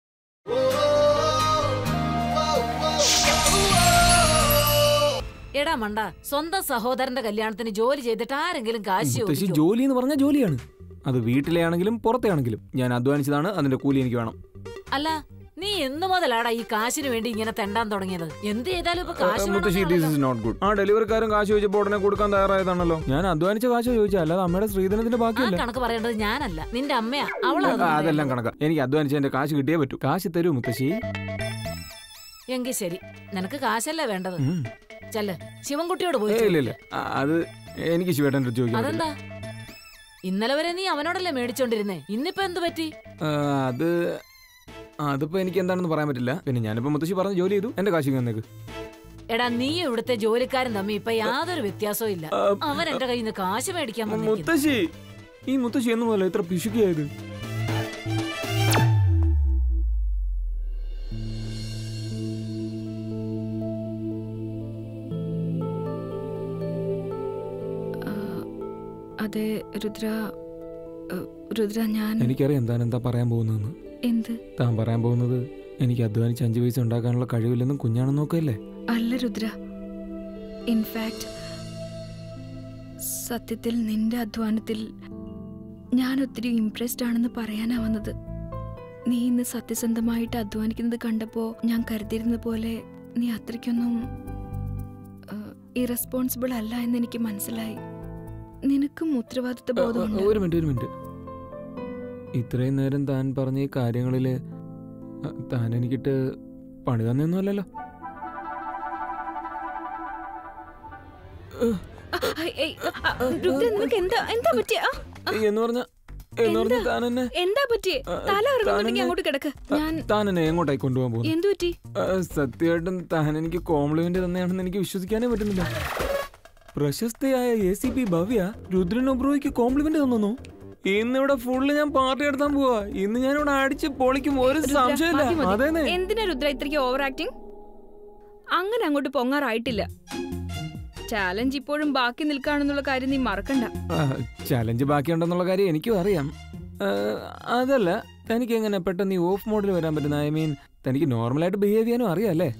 എടാ മണ്ട, സ്വന്തം സഹോദരന്റെ കല്യാണത്തിന് ജോലി ചെയ്തിട്ട് ആരെങ്കിലും കാശ് മുത്തശ്ശി ചോദിക്കോ? ജോലി എന്ന് പറഞ്ഞാൽ ജോലിയാണ്. അത് വീട്ടിലെ ആണെങ്കിലും പുറത്തെ ആണെങ്കിലും ഞാൻ അധ്വാനിച്ചതാണ്, അതിന്റെ കൂലി എനിക്ക് വേണം. അല്ല, നീ എന്ന് മുതലാടാ ഈ കാശിന് വേണ്ടി ഇങ്ങനെ തെണ്ടാൻ തുടങ്ങിയത്? എന്ത് ചെയ്താലും ഇപ്പൊ കാശ് മുത്തശ്ശി, ദിസ് ഇസ് നോട്ട് ഗുഡ്. ആ ഡെലിവറിക്കാരൻ കാശ് ചോദിച്ചപ്പോൾ ഉടനെ കൊടുക്കാൻ തയ്യാറായതാണല്ലോ. ഞാൻ അധ്വാനിച്ച കാശ് ചോദിച്ചാൽ അല്ലാതെ അമ്മയുടെ ശ്രീധനത്തിന്റെ ആ ബാക്കിയല്ല. കണക്ക് പറയേണ്ടത് ഞാനല്ല, നിന്റെ അമ്മയാ. അവളാ അതെല്ലാം കണക്കാ. എനിക്ക് അധ്വാനിച്ചതിന്റെ കാശ് കിട്ടിയേ പറ്റൂ. കാശ് തരൂ മുത്തശ്ശി. എങ്കിൽ ശരി, നിനക്ക് കാശല്ലേ വേണ്ടത്? ഉം. ചെല്ല്, ശിവൻകുട്ടിയോട് പോയി ഏയ്, ഇല്ല ഇല്ല, ആ, അത് എനിക്ക് ശിവേട്ടൻ്റെ അടുത്ത് ചോദിക്കാൻ പറ്റില്ല. അതെന്താ? ഇന്നലെ വരെ നീ അവനോടല്ലേ മേടിച്ചോണ്ടിരുന്നേ, ഇന്നിപ്പോ എന്ത് പറ്റി? ആ, അത് അതിപ്പോ എനിക്ക് എന്താണെന്ന് പറയാൻ പറ്റില്ല. പിന്നെ ഞാനിപ്പോ മുത്തശ്ശി പറഞ്ഞ് ജോലി ചെയ്തു, എന്റെ കാശ് തന്നേക്ക്. എടാ, നീ ഇവിടുത്തെ ജോലിക്കാരൻ തമ്മി ഇപ്പൊ യാതൊരു വ്യത്യാസവും ഇല്ല. ആ, അവൻ എന്റെ കയ്യിൽ നിന്ന് കാശ് മേടിക്കാൻ വന്നിരിക്കുന്നു. മുത്തശ്ശി, ഈ മുത്തശ്ശി എന്ന് പോലെ ഇത്ര പിശുക്കിയായത്? അതെ രുദ്ര, രുദ്ര ഞാൻ എനിക്കറിയാം താൻ എന്താ പറയാൻ പോകുന്നതെന്ന്. എന്ത്? താൻ പറയാൻ പോകുന്നത് എനിക്ക് അധ്വാനിച്ച് അഞ്ചു പൈസ ഉണ്ടാക്കാനുള്ള കഴിവില്ലെന്നും കുഞ്ഞാണെന്ന് നോക്കല്ലേ? അല്ല രുദ്ര, ഇൻഫാക്ട് സത്യത്തിൽ നിന്റെ അധ്വാനത്തിൽ ഞാൻ ഒത്തിരി ഇംപ്രസ്ഡ് ആണെന്ന് പറയാനാ വന്നത്. നീ ഇന്ന് സത്യസന്ധമായിട്ട് അധ്വാനിക്കുന്നത് കണ്ടപ്പോ ഞാൻ കരുതിയിരുന്ന പോലെ നീ അത്രയ്ക്കൊന്നും ഇറസ്പോൺസിബിൾ അല്ല എന്ന് എനിക്ക് മനസ്സിലായി. നിനക്കും ഉത്തരവാദിത്വ ബോധമുണ്ട്. ഒരു മിനിറ്റ് ഒരു മിനിറ്റ് ഇത്രയും നേരം താൻ പറഞ്ഞ ഈ കാര്യങ്ങളില് താൻ എനിക്കിട്ട് പണി തന്നെയൊന്നുമല്ലല്ലോ. എന്ന് പറഞ്ഞ എന്താ പറ്റിയേ? തല ഇറങ്ങുന്നുണ്ടെങ്കിൽ അങ്ങോട്ട് കിടക്ക്. ഞാൻ താൻ എന്നെ എങ്ങോട്ടായി കൊണ്ടുപോകാൻ പോകുന്നു? എന്തു പറ്റി? സത്യമായിട്ടും താൻ എനിക്ക് കോംപ്ലിമെന്റ് തന്നെയാണെന്ന് എനിക്ക് വിശ്വസിക്കാനേ പറ്റുന്നില്ല. പ്രശസ്തയായ A C P Bhavya Rudran ഒബ്രോയ്ക്ക് കോംപ്ലിമെന്റ് തന്നു. ഇന്നിവിടെ ഫുള്ള് ഞാൻ പാർട്ടി നടത്താൻ പോവാ. ഇന്ന് ഞാൻ ഇവിടെ അടിച്ച് പൊളിക്കും, ഒരു സംശയമില്ല. അതേന്നെ. എന്തിനാ രുദ്ര ഇത്രയ്ക്ക് ഓവർ ആക്ടിങ്? അങ്ങനെ അങ്ങോട്ട് പൊങ്ങാറായിട്ടില്ല. ചാലഞ്ച് ഇപ്പോഴും ബാക്കി നിൽക്കാണെന്നുള്ള കാര്യം നീ മറക്കണ്ട. ചാലഞ്ച് ബാക്കിയുണ്ടെന്നുള്ള കാര്യം എനിക്കും അറിയാം. അതല്ല, തനിക്ക് എങ്ങനെ പെട്ടെന്ന് ഈ ഓഫ് മോഡിൽ വരാൻ പറ്റുന്ന? ഐ മീൻ, തനിക്ക് നോർമലായിട്ട് ബിഹേവ് ചെയ്യാനും അറിയാം അല്ലേ?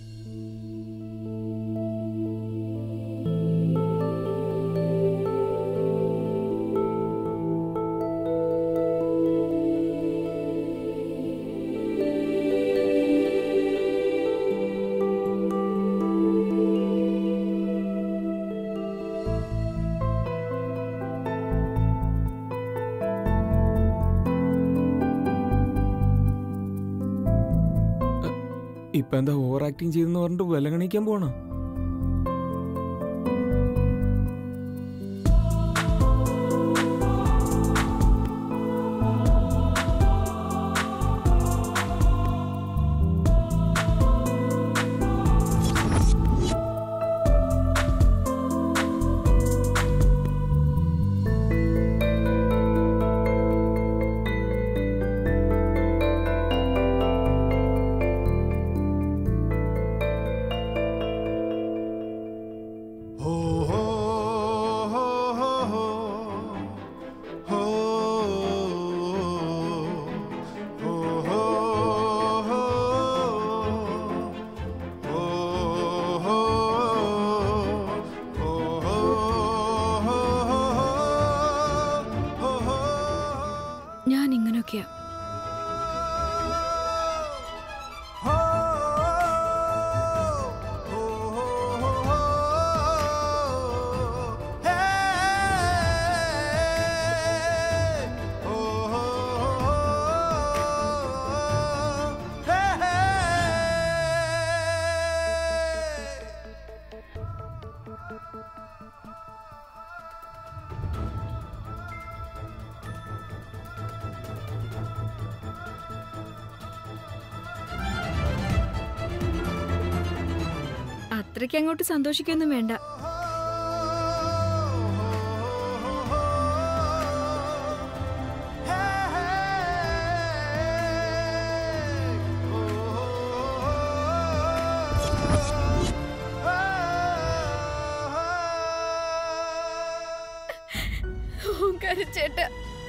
ഇപ്പൊ എന്താ ഓവർ ആക്ടിങ് ചെയ്തെന്ന് പറഞ്ഞിട്ട് വിലങ്ങണിക്കാൻ പോണോ? ഞാൻ ഇങ്ങനെയൊക്കെയാ. അത്രയ്ക്ക് അങ്ങോട്ട് സന്തോഷിക്കൊന്നും വേണ്ട. ചേട്ടാ,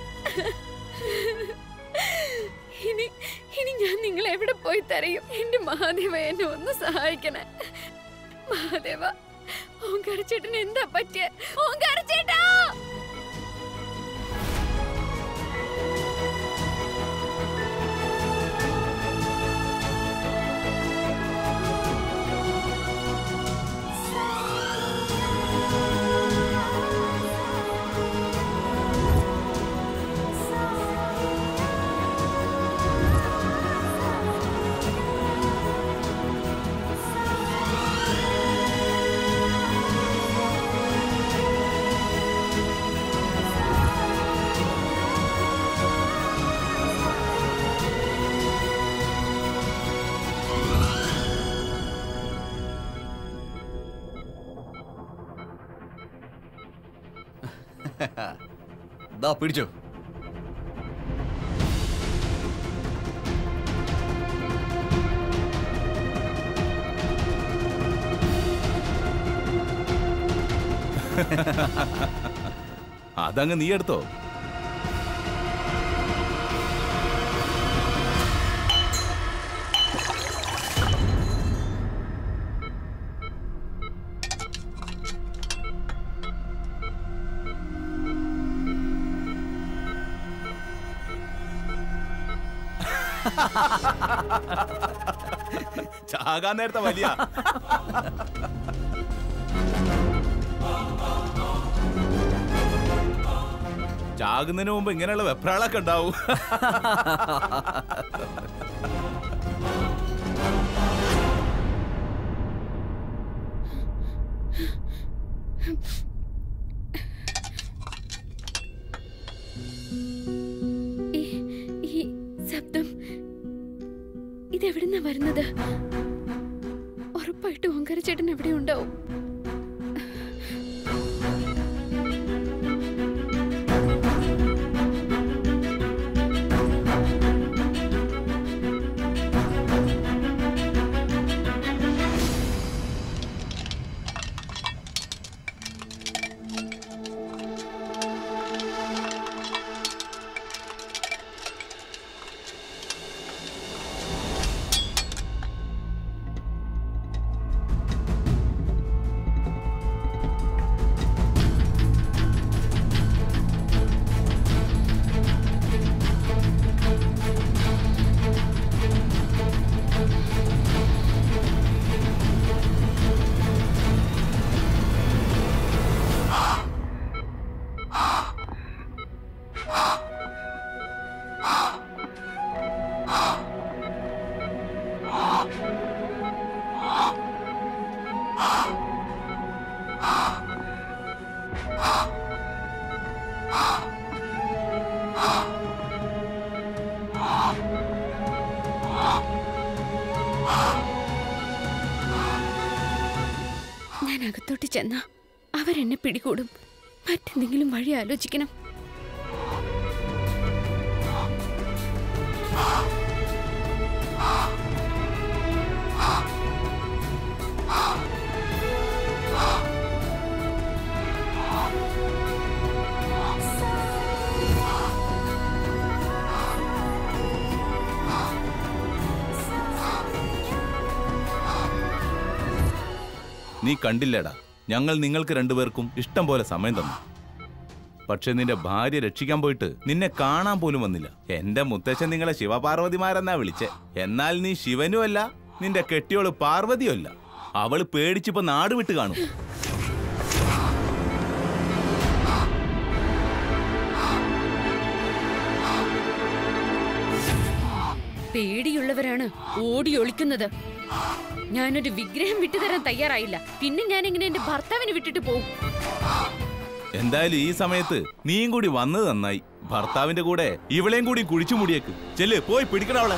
ഇനി ഇനി ഞാൻ നിങ്ങൾ എവിടെ പോയി തരയും? എന്റെ മഹാദേവ, എന്നെ ഒന്ന് സഹായിക്കണേ. മഹാദേവ, ഓങ്കാരച്ചേട്ടന് എന്താ പറ്റിയ? ഓങ്കാരച്ചേട്ടാ! ദാ പിടിച്ചോ. അതങ്ങ് നീ എടുത്തോ. ചാകാൻ നേരത്തെ വലിയ ചാകുന്നതിന് മുമ്പ് ഇങ്ങനെയുള്ള വെപ്രാളൊക്കെ ഉണ്ടാവും. ശബ്ദം ഇതെവിടുന്നാ വരുന്നത്? ഉറപ്പായിട്ട് ഓങ്കാരച്ചേട്ടൻ എവിടെ ഉണ്ടാവും. ഞാൻ അകത്തോട്ട് ചെന്ന അവരെന്നെ പിടികൂടും. മറ്റെന്തെങ്കിലും വഴി ആലോചിക്കണം. നീ കണ്ടില്ലേടാ, ഞങ്ങൾ നിങ്ങൾക്ക് രണ്ടുപേർക്കും ഇഷ്ടം പോലെ സമയം തന്നു. പക്ഷെ നിന്റെ ഭാര്യ രക്ഷിക്കാൻ പോയിട്ട് നിന്നെ കാണാൻ പോലും വന്നില്ല. എന്റെ മുത്തച്ഛൻ നിങ്ങളെ ശിവപാർവതിമാരെന്നാ വിളിച്ചേ. എന്നാൽ നീ ശിവനുമല്ല, നിന്റെ കെട്ടിയോള് പാർവതിയല്ല. അവള് പേടിച്ചിപ്പോ നാട് വിട്ട് കാണും. പേടിയുള്ളവരാണ് ഓടി ഒളിക്കുന്നത്. ഞാനൊരു വിഗ്രഹം വിട്ടുതരാൻ തയ്യാറായില്ല. പിന്നെ ഞാൻ എങ്ങനെ എന്റെ ഭർത്താവിനെ വിട്ടിട്ട് പോകും? എന്തായാലും ഈ സമയത്ത് നീയും കൂടി വന്നത് നന്നായി. ഭർത്താവിന്റെ കൂടെ ഇവളെയും കൂടി കുഴിച്ചു മുടിയേക്ക്. ചെല്ല്, പോയി പിടിക്കണ അവളെ.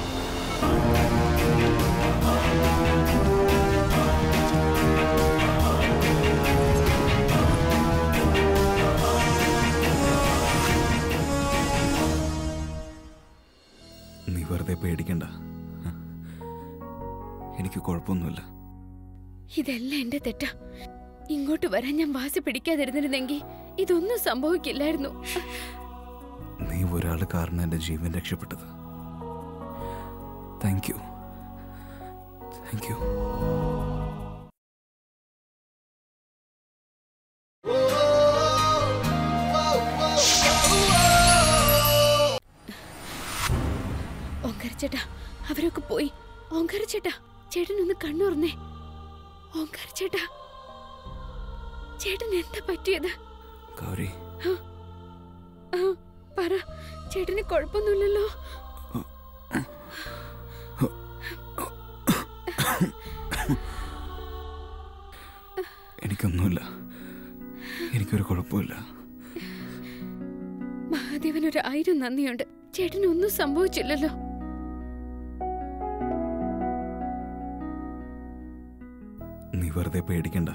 നീ വെറുതെ പേടിക്കണ്ട, എനിക്ക് കുഴപ്പമൊന്നുമില്ല. ഇതെല്ലാം എന്റെ തെറ്റാ. ഇങ്ങോട്ട് വരാൻ ഞാൻ വാസി പിടിക്കാതിരുന്നിരുന്നെങ്കിൽ ഇതൊന്നും സംഭവിക്കില്ലായിരുന്നു. നീ ഒരാൾ കാരണം എന്റെ ജീവൻ രക്ഷപ്പെട്ടത്. Thank you, thank you. ഓങ്കാരച്ചേട്ടാ അവരൊക്കെ പോയി. ഓങ്കാരച്ചേട്ടാ ചേട്ടനൊന്ന് കണ്ണുറന്നേ. ഓങ്കാരച്ചേട്ടാ ചേട്ടൻ എന്താ പറ്റിയത്? ഗൗരി, പറ, ചേട്ടന് കുഴപ്പമൊന്നുമില്ലല്ലോ? എനിക്കൊന്നുമില്ല, എനിക്കൊരു കുഴപ്പമില്ല. മഹാദേവൻ ഒരു ആയിരം നന്ദിയുണ്ട്, ചേട്ടനൊന്നും സംഭവിച്ചില്ലല്ലോ. നീ വെറുതെ പേടിക്കണ്ട,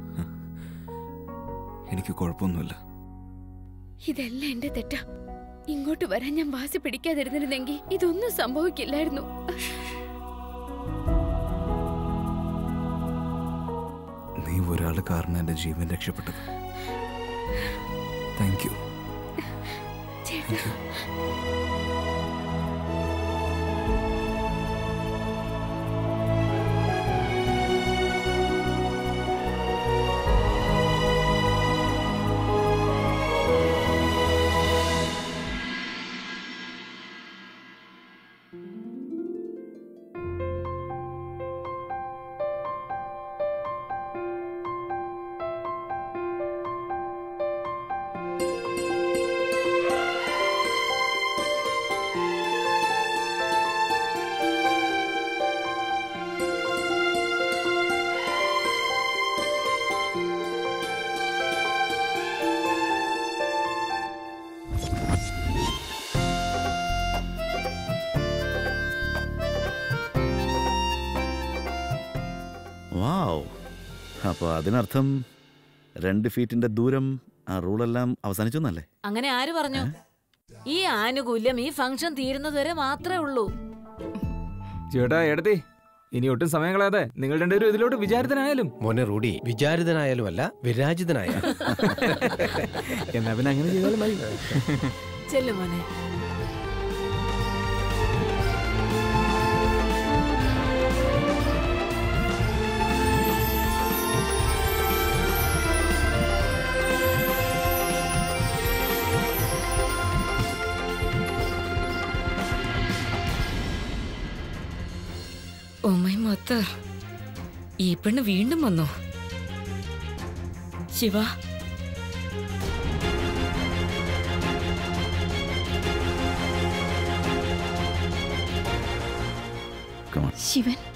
എനിക്ക് കുഴപ്പമൊന്നുമില്ല. ഇതെല്ലാം എന്റെ തെറ്റാ. ഇങ്ങോട്ട് വരാൻ ഞാൻ വാസി പിടിക്കാതിരുന്നിരുന്നെങ്കിൽ ഇതൊന്നും സംഭവിക്കില്ലായിരുന്നു. നീ ഒരാള് കാരണം എന്റെ ജീവൻ രക്ഷപ്പെട്ടത്. Thank U. വാവ്, അപ്പോൾ അതിനർത്ഥം രണ്ട് ഫീറ്റിന്റെ ദൂരം ആ റൂളെല്ലാം അവസാനിച്ചു എന്നല്ലേ? അങ്ങനെ ആര് പറഞ്ഞു? ഈ ആനുകൂല്യം ഈ ഫംഗ്ഷൻ തീരുന്നതുവരെ മാത്രമേ ഉള്ളൂ. ചേട്ടാ എടുത്തേ, ഇനി ഒട്ടും സമയം കളയാതെ നിങ്ങൾ രണ്ടുപേരും ഇതിലോട്ട് വിചാരിതനായാലും. മോനെ റൂഡി, വിചാരിതനായാലും അല്ല വിരാജിതനായാലും. എന്നാ പിന്നെ അങ്ങനെ ചെയ്താലും മതി. ചെല്ലു മോനെ. ഓ മൈ മദർ, ഈ പെണ്ണ് വീണ്ടും വന്നോ? ശിവ, ശിവൻ